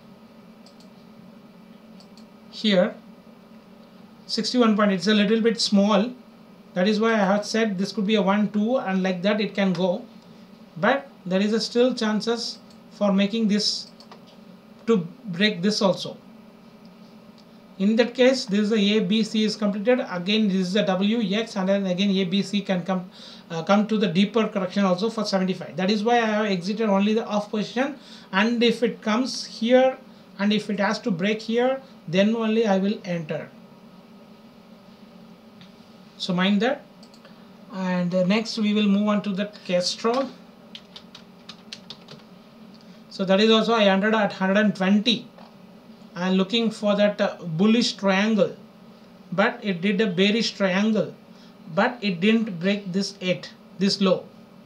A: here sixty-one point, it's a little bit small, that is why I have said this could be a one, two, and like that it can go, but there is a still chances for making this to break this also. In that case, this is a A, B, C is completed, again this is a W, X, and then again A, B, C can come uh, come to the deeper correction also for seventy-five. That is why I have exited only the off position, and if it comes here and if it has to break here, then only I will enter. So mind that. And uh, next we will move on to the Kestrel. So that is also I entered at one hundred twenty and looking for that uh, bullish triangle, but it did a bearish triangle, but it didn't break this eight, this low.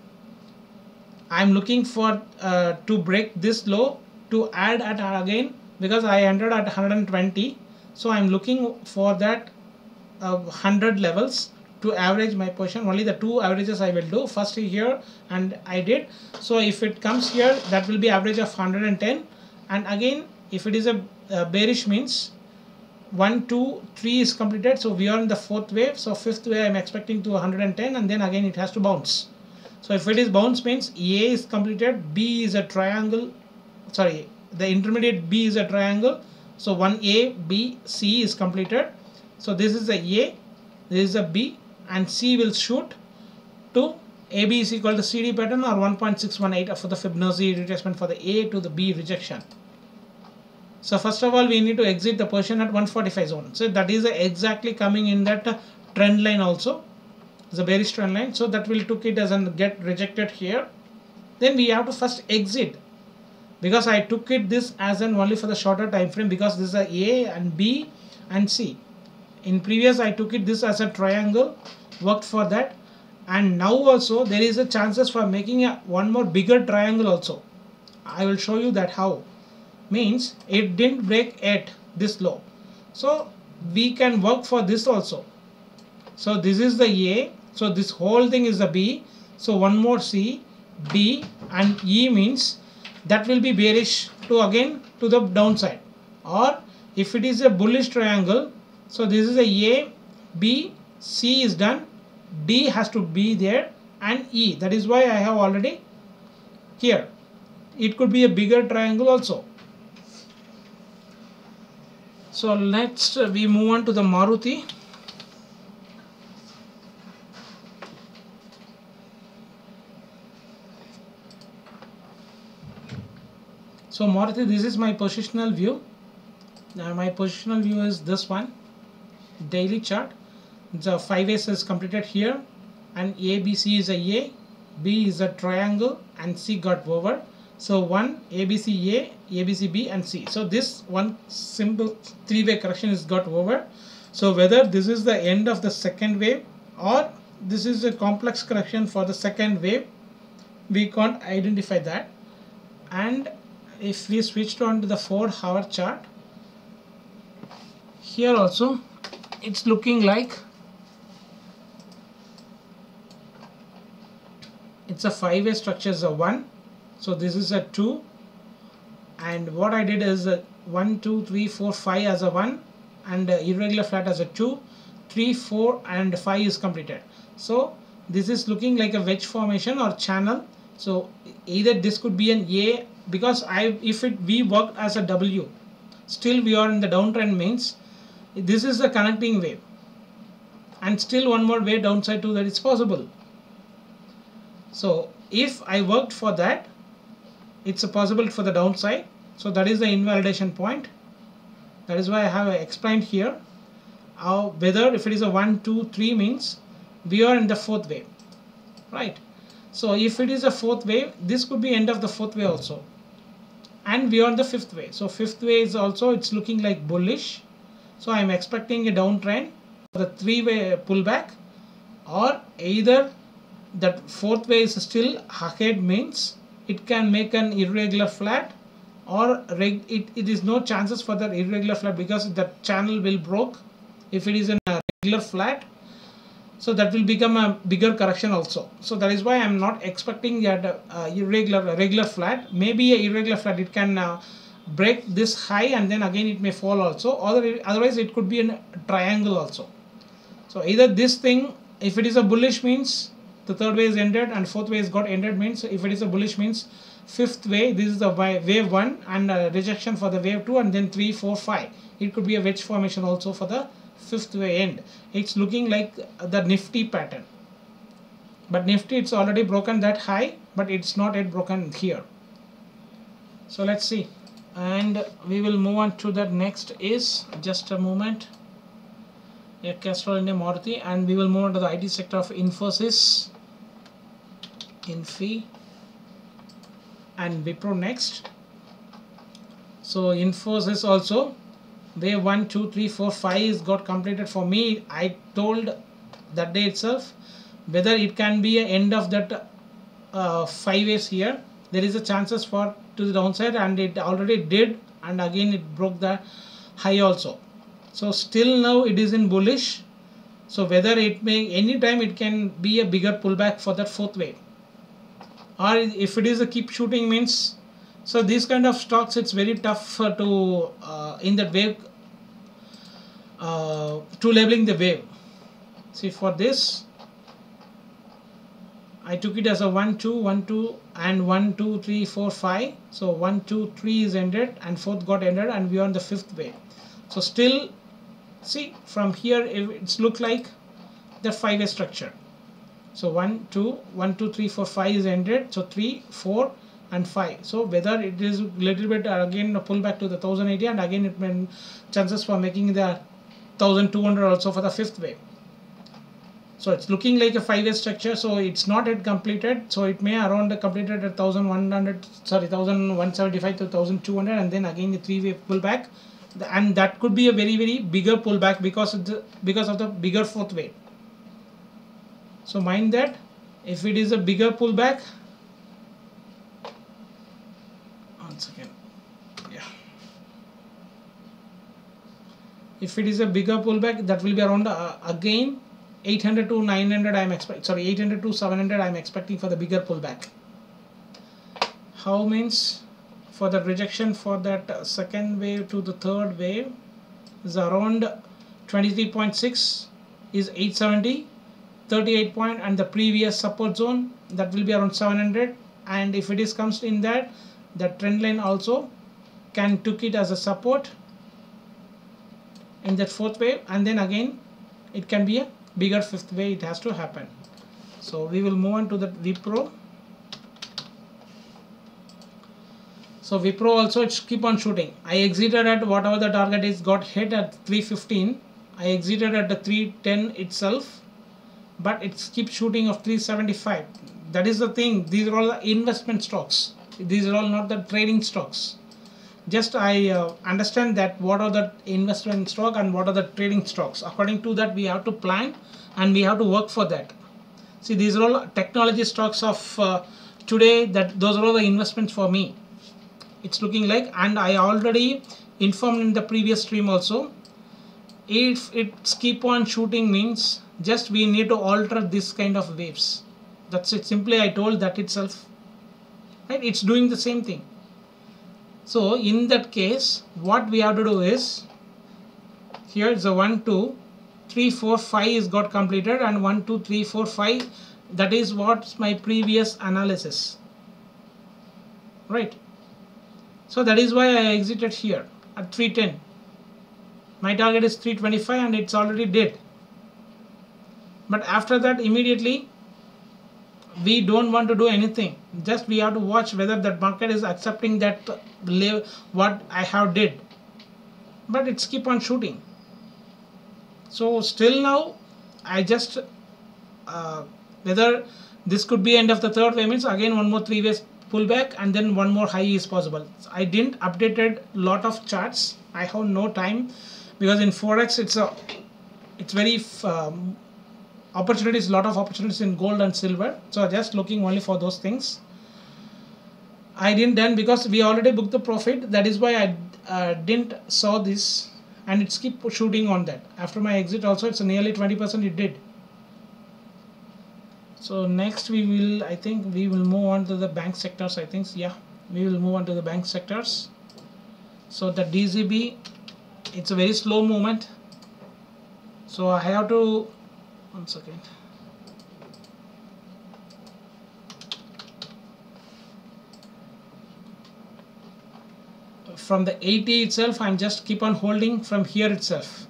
A: I am looking for uh, to break this low to add at again, because I entered at one hundred twenty. So I am looking for that uh, one hundred levels to average my position. Only the two averages I will do, first here and I did. So if it comes here, that will be average of one hundred ten, and again if it is a uh, bearish, means one, two, three is completed, so we are in the fourth wave. So fifth wave I am expecting to one hundred ten, and then again it has to bounce. So if it is bounce, means A is completed, B is a triangle, sorry, the intermediate B is a triangle. So one A, B, C is completed. So this is a A, this is a B, and C will shoot to A B is equal to C D pattern or one point six one eight for the Fibonacci retracement for the A to the B rejection. So first of all we need to exit the position at one forty-five zone. So that is exactly coming in that trend line also, the bearish trend line. So that will took it as an get rejected here. Then we have to first exit, because I took it this as an only for the shorter time frame, because this is a A and B and C. In previous I took it this as a triangle, worked for that, and now also there is a chances for making a one more bigger triangle also. I will show you that how. Means it didn't break at this low, so we can work for this also. So this is the A, so this whole thing is the B, so one more C, D and E means that will be bearish to again to the downside. Or if it is a bullish triangle, so this is a A, B, C is done, D has to be there and E. That is why I have already here. It could be a bigger triangle also. So next we move on to the Maruti. So Maruti, this is my positional view. Now my positional view is this one, daily chart. The five A's is completed here, and A, B, C is a A, B is a triangle, and C got over. So one A, B, C, A, A, B, C, B, and C. So this one simple three-way correction is got over. So whether this is the end of the second wave or this is a complex correction for the second wave, we can't identify that. And if we switched on to the four hour chart, here also it's looking like it's a five-way structure is a one, so this is a two, and what I did is a one, two, three, four, five as a one, and a irregular flat as a two, three, four, and five is completed. So this is looking like a wedge formation or channel. So either this could be an A, because I if it we worked as a W, still we are in the downtrend, means this is a connecting wave, and still one more wave downside to that is possible. So if I worked for that, it's a possible for the downside. So that is the invalidation point. That is why I have explained here how whether if it is a one, two, three means we are in the fourth wave, right? So if it is a fourth wave, this could be end of the fourth wave also, and we are on the fifth wave. So fifth wave is also, it's looking like bullish. So I am expecting a downtrend for the three-way pullback, or either that fourth wave is still ahead, means it can make an irregular flat, or reg it, it is no chances for that irregular flat because the channel will broke. If it is a regular flat, so that will become a bigger correction also. So that is why I am not expecting that uh, irregular regular flat. Maybe a irregular flat, it can uh, break this high and then again it may fall also, or otherwise it could be a triangle also. So either this thing, if it is a bullish means the third wave is ended and fourth wave is got ended, means if it is a bullish means fifth wave, this is the wave one, and uh, rejection for the wave two, and then three, four, five. It could be a wedge formation also for the fifth wave end. It's looking like the Nifty pattern, but Nifty it's already broken that high, but it's not yet broken here. So let's see, and we will move on to the next is just a moment. Yeah, Castrol India Maruti, and we will move on to the I T sector of Infosys, Infi, and Wipro next. So Infosys also, wave one, two, three, four, five is got completed for me. I told that day itself whether it can be an end of that uh, five waves here. There is a chances for to the downside, and it already did, and again it broke the high also. So still now it is in bullish. So whether it may any time it can be a bigger pullback for that fourth wave, or if it is a keep shooting means, so these kind of stocks it's very tough uh, to uh, in that wave uh, to labeling the wave. See, for this I took it as a one, two, one, two, and one, two, three, four, five. So one, two, three is ended, and fourth got ended, and we are on the fifth wave. So still, see from here it's look like the five way structure. So one, two, one, two, three, four, five is ended. So three, four, and five. So whether it is a little bit again a pullback to the one thousand eighty, and again it may chances for making the one thousand two hundred also for the fifth wave. So it's looking like a five way structure. So it's not yet completed. So it may around completed at one thousand one hundred, sorry, one thousand one hundred seventy-five to one thousand two hundred, and then again the three way pullback. And that could be a very very bigger pullback because of the because of the bigger fourth wave. So mind that if it is a bigger pullback, one second, yeah, if it is a bigger pullback, that will be around uh, again eight hundred to nine hundred. I am expecting, sorry, eight hundred to seven hundred. I am expecting for the bigger pullback. how means for the rejection for that uh, second wave to the third wave is around twenty-three point six is eight seventy, thirty-eight point, and the previous support zone that will be around seven hundred, and if it is comes in that, the trend line also can took it as a support in that fourth wave, and then again it can be a bigger fifth wave. It has to happen. So we will move on to the Wipro. So Wipro also it's keep on shooting. I exited at whatever the target is, got hit at three fifteen. I exited at the three ten itself, but it's keep shooting of three seventy-five. That is the thing. These are all the investment stocks. These are all not the trading stocks. Just I uh, understand that what are the investment stock and what are the trading stocks. According to that, we have to plan and we have to work for that. See, these are all technology stocks of uh, today. That those are all the investments for me. It's looking like, and I already informed in the previous stream also, if it's keep on shooting means just we need to alter this kind of waves. That's it. Simply I told that itself, right? It's doing the same thing. So in that case, what we have to do is, here is a one two three four five is got completed, and one two three four five, that is what's my previous analysis, right? So that is why I exited here at three ten. My target is three twenty-five and it's already dead. But after that, immediately we don't want to do anything. Just we have to watch whether that market is accepting that level what I have did. But it's keep on shooting. So still now I just uh, whether this could be end of the third wave means again one more three ways pullback and then one more high is possible. I didn't updated lot of charts. I have no time because in forex it's a it's very um, opportunities, lot of opportunities in gold and silver. So just looking only for those things. I didn't done because we already booked the profit. That is why I uh, didn't saw this, and it's keep shooting on that. After my exit also, it's nearly twenty percent it did. So next we will, I think we will move on to the bank sectors. I think, yeah, we will move on to the bank sectors. So the D Z B, it's a very slow movement. So I have to, one second. From the eighty itself, I'm just keep on holding from here itself.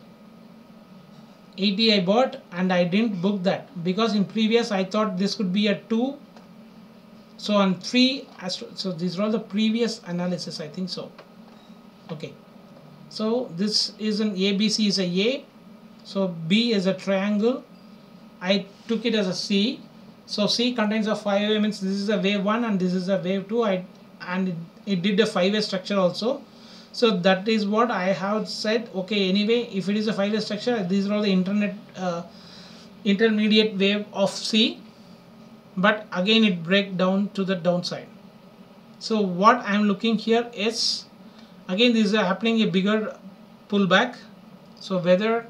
A: eighty I bought and I didn't book that because in previous I thought this could be a two. So on three, so these are all the previous analysis, I think so. Okay. So this is an A B C is a A. So B is a triangle. I took it as a C. So C contains a five way means this is a wave one and this is a wave two. I and it, it did a five way structure also. So that is what I have said. Okay, anyway, if it is a five way structure, these are all the internet uh, intermediate wave of C. But again, it break down to the downside. So what I am looking here is, again, this is happening a bigger pullback. So whether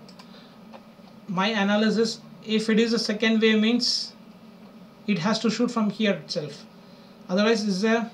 A: my analysis, if it is a second wave means it has to shoot from here itself. Otherwise, this is a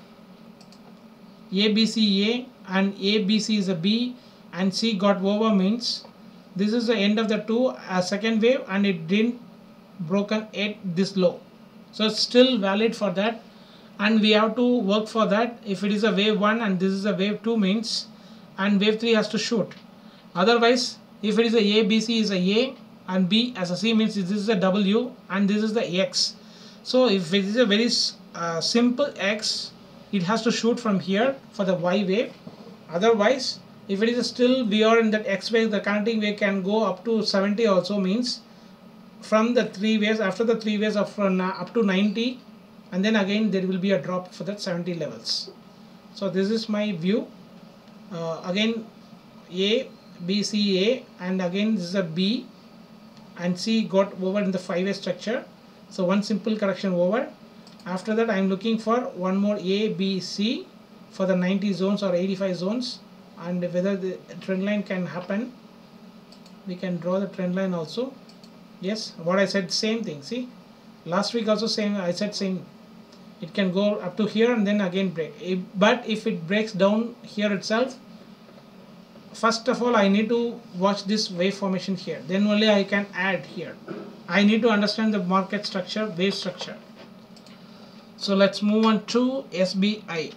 A: A B C A and A B C is a B and C got over means this is the end of the two a second wave and it didn't broken at this low. So it's still valid for that, and we have to work for that. If it is a wave one and this is a wave two means, and wave three has to shoot. Otherwise, if it is a A B C is a A and B as a C means this is a W and this is the X. So if it is a very uh, simple X, it has to shoot from here for the Y wave. Otherwise, if it is still we are in that X wave, the connecting wave can go up to seventy also means from the three waves, after the three waves of uh, up to ninety, and then again there will be a drop for that seventy levels. So this is my view. Uh, again A, B, C, A, and again this is a B and C got over in the five way structure. So one simple correction over. After that, I am looking for one more A, B, C for the ninety zones or eighty-five zones, and whether the trend line can happen. We can draw the trend line also. Yes, what I said, same thing. See, last week also same. I said same. It can go up to here and then again break. If, but if it breaks down here itself, first of all I need to watch this wave formation here, then only I can add here. I need to understand the market structure, wave structure. So let's move on to S B I.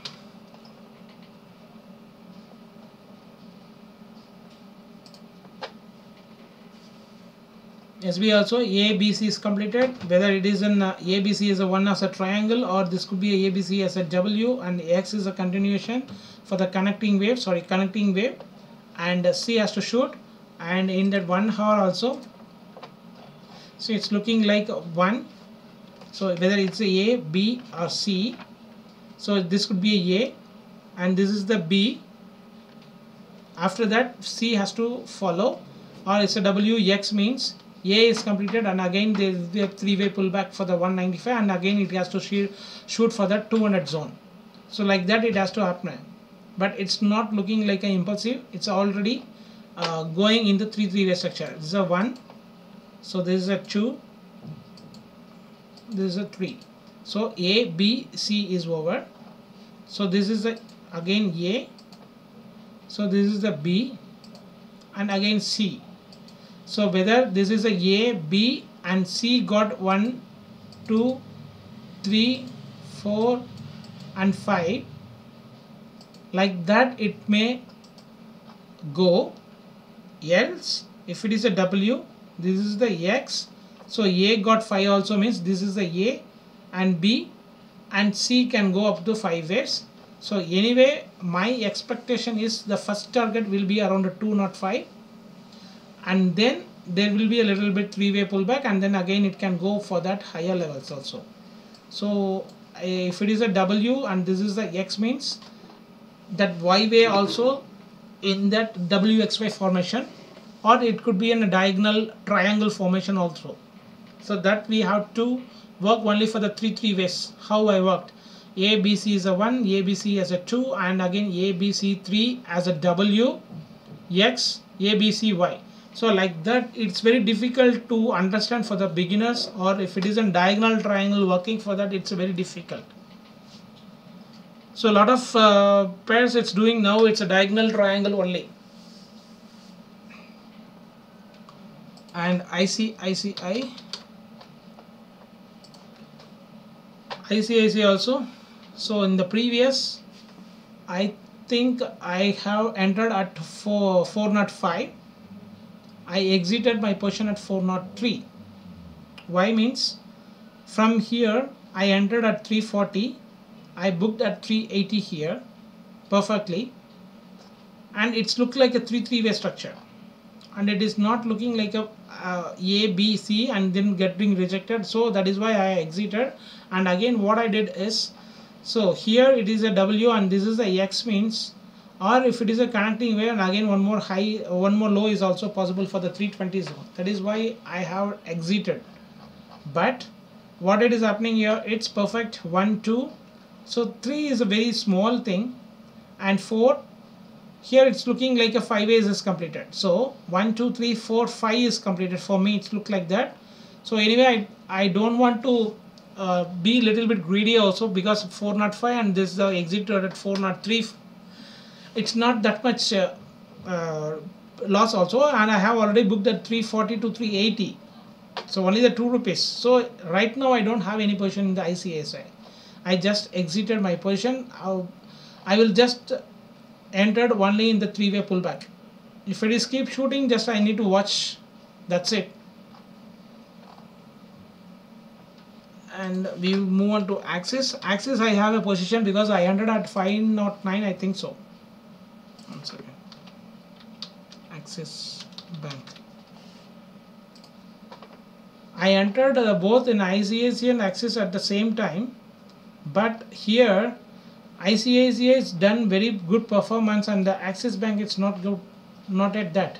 A: S B I also A B C is completed, whether it is in uh, A B C is a one as a triangle, or this could be a A B C as a W, and X is a continuation for the connecting wave, sorry connecting wave, and uh, C has to shoot, and in that one hour also, so it's looking like one, so whether it's a A, B or C, so this could be a A and this is the B, after that C has to follow, or it's a W, X means A is completed, and again there is the three-way pullback for the one ninety-five, and again it has to shoot shoot for the two hundred zone. So like that it has to happen, but it's not looking like an impulsive, it's already uh, going in the three three-way structure. This is a one, so this is a two, this is a three. So A, B, C is over. So this is the again A, so this is the B, and again C. So whether this is a A, B and C got one, two, three, four and five, like that it may go. Else if it is a W, this is the X, so A got five also means this is the A, and B and C can go up to five waves. So anyway my expectation is the first target will be around a two oh five, and then there will be a little bit three-way pullback, and then again it can go for that higher levels also. So if it is a W and this is the X means that Y way also in that W X Y formation, or it could be in a diagonal triangle formation also. So that we have to work only for the three three ways. How I worked: A B C is a one, A B C as a two, and again A B C three as a W, X, A B C Y. So like that it's very difficult to understand for the beginners, or if it is a diagonal triangle working for that, it's very difficult. So a lot of uh, pairs it's doing now, it's a diagonal triangle only. And I C I C I, I C I C I also. So in the previous, I think I have entered at four oh five. I exited my position at four oh three. Why means from here I entered at three forty, I booked at three eighty here perfectly, and it's looked like a three three-way structure, and it is not looking like a uh, A, B, C and then getting rejected. So that is why I exited. And again what I did is, so here it is a W and this is the X means, or if it is a connecting wave, and again one more high, one more low is also possible for the three twenty zone. That is why I have exited. But what it is happening here, it's perfect one, two. So three is a very small thing, and four, here it's looking like a five ways is completed. So one, two, three, four, five is completed. For me it's look like that. So anyway I, I don't want to uh, be little bit greedy also, because four oh five and this is the exit at four oh three. It's not that much uh, uh, loss also, and I have already booked at three forty to three eighty, so only the two rupees. So right now I don't have any position in the I C I C I. I just exited my position. I'll, I will just entered only in the three-way pullback. If it is keep shooting, just I need to watch, that's it. And we move on to Axis. Axis I have a position because I entered at five oh nine, I think so. One second. Axis Bank. I entered uh, both in I C I C I and Axis at the same time, but here I C I C I has done very good performance, and the Axis Bank it's not good, not at that.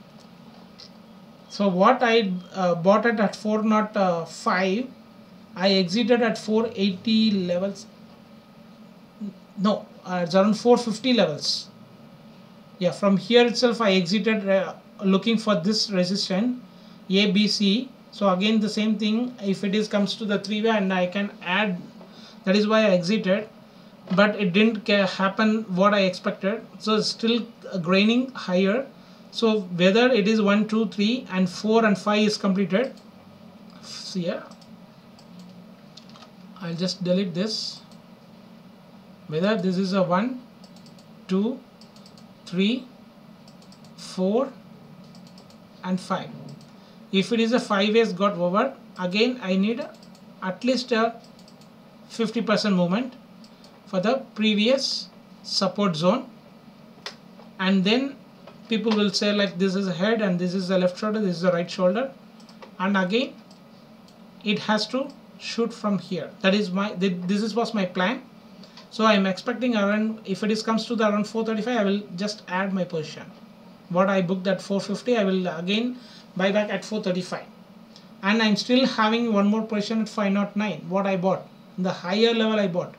A: So what I uh, bought it at four oh five, I exited at four eighty levels. No, uh, it's around four fifty levels. Yeah, from here itself I exited uh, looking for this resistance A B C. So again the same thing, if it is comes to the three way and I can add that is why I exited, but it didn't happen what I expected, so it's still graining higher. So whether it is one, two, three and four and five is completed. So yeah, I'll just delete this. Whether this is a one, two, three, four and five. If it is a five ways got over, again I need at least a fifty percent movement for the previous support zone, and then people will say like this is a head and this is the left shoulder, this is the right shoulder, and again it has to shoot from here. That is my this is was my plan. So I am expecting around, if it is comes to the around four thirty-five, I will just add my position. What I booked at four fifty, I will again buy back at four thirty-five, and I'm still having one more position at five oh nine. What I bought, the higher level I bought.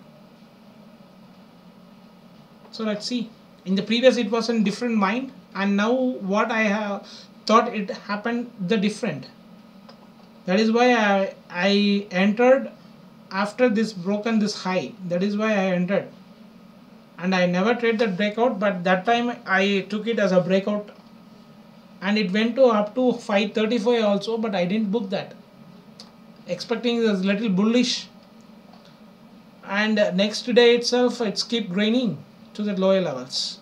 A: So let's see. In the previous it was in different mind, and now what I have thought it happened the different. That is why I, I entered after this broken this high. That is why I entered, and I never trade that breakout, but that time I took it as a breakout, and it went to up to five thirty-five also, but I didn't book that, expecting it was little bullish, and next day itself it's keep graining to the lower levels.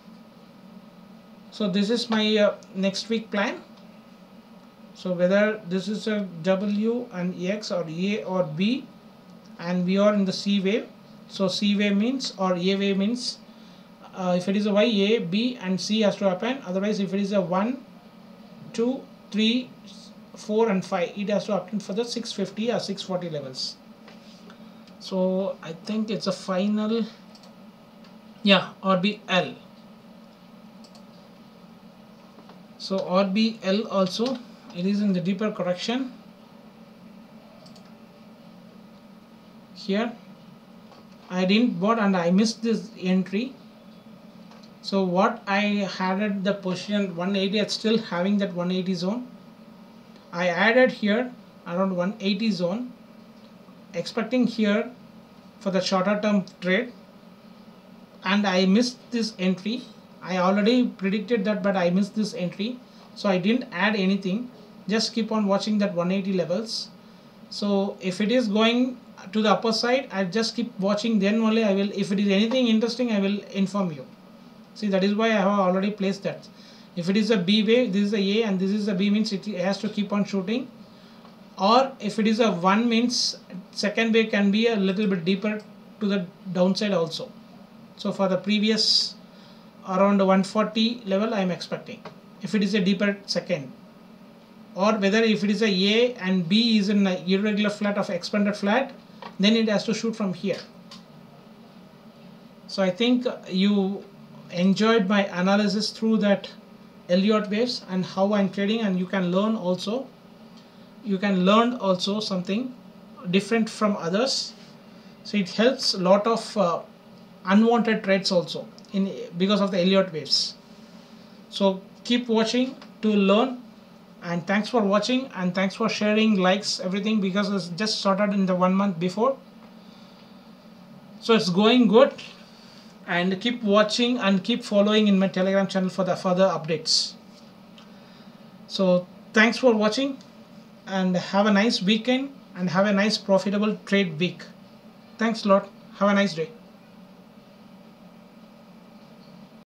A: So this is my uh, next week plan. So whether this is a W and X or A or B, and we are in the C wave. So C wave means, or A wave means, uh, if it is a Y, A, B and C has to happen. Otherwise if it is a one, two, three, four and five, it has to happen for the six fifty or six forty levels. So I think it's a final, yeah, R B L. So R B L also, it is in the deeper correction. Here I didn't bought and I missed this entry. So what I had at the position one eighty, it's still having that one eighty zone. I added here around one eighty zone, expecting here for the shorter term trade, and I missed this entry. I already predicted that, but I missed this entry, so I didn't add anything. Just keep on watching that one eighty levels. So if it is going to the upper side, I just keep watching, then only I will, if it is anything interesting, I will inform you. See, that is why I have already placed that. If it is a B wave, this is a A and this is a B, means it has to keep on shooting. Or if it is a one, means second wave can be a little bit deeper to the downside also. So for the previous around one forty level I am expecting, if it is a deeper second. Or whether if it is a A and B is in an irregular flat of expanded flat, then it has to shoot from here. So I think you enjoyed my analysis through that Elliott waves and how I'm trading, and you can learn also. You can learn also something different from others. So it helps a lot of uh, unwanted trades also in because of the Elliott waves. So keep watching to learn, and thanks for watching, and thanks for sharing, likes, everything, because it's just started in the one month before. So it's going good, and keep watching and keep following in my Telegram channel for the further updates. So thanks for watching, and have a nice weekend, and have a nice profitable trade week. Thanks a lot. Have a nice day.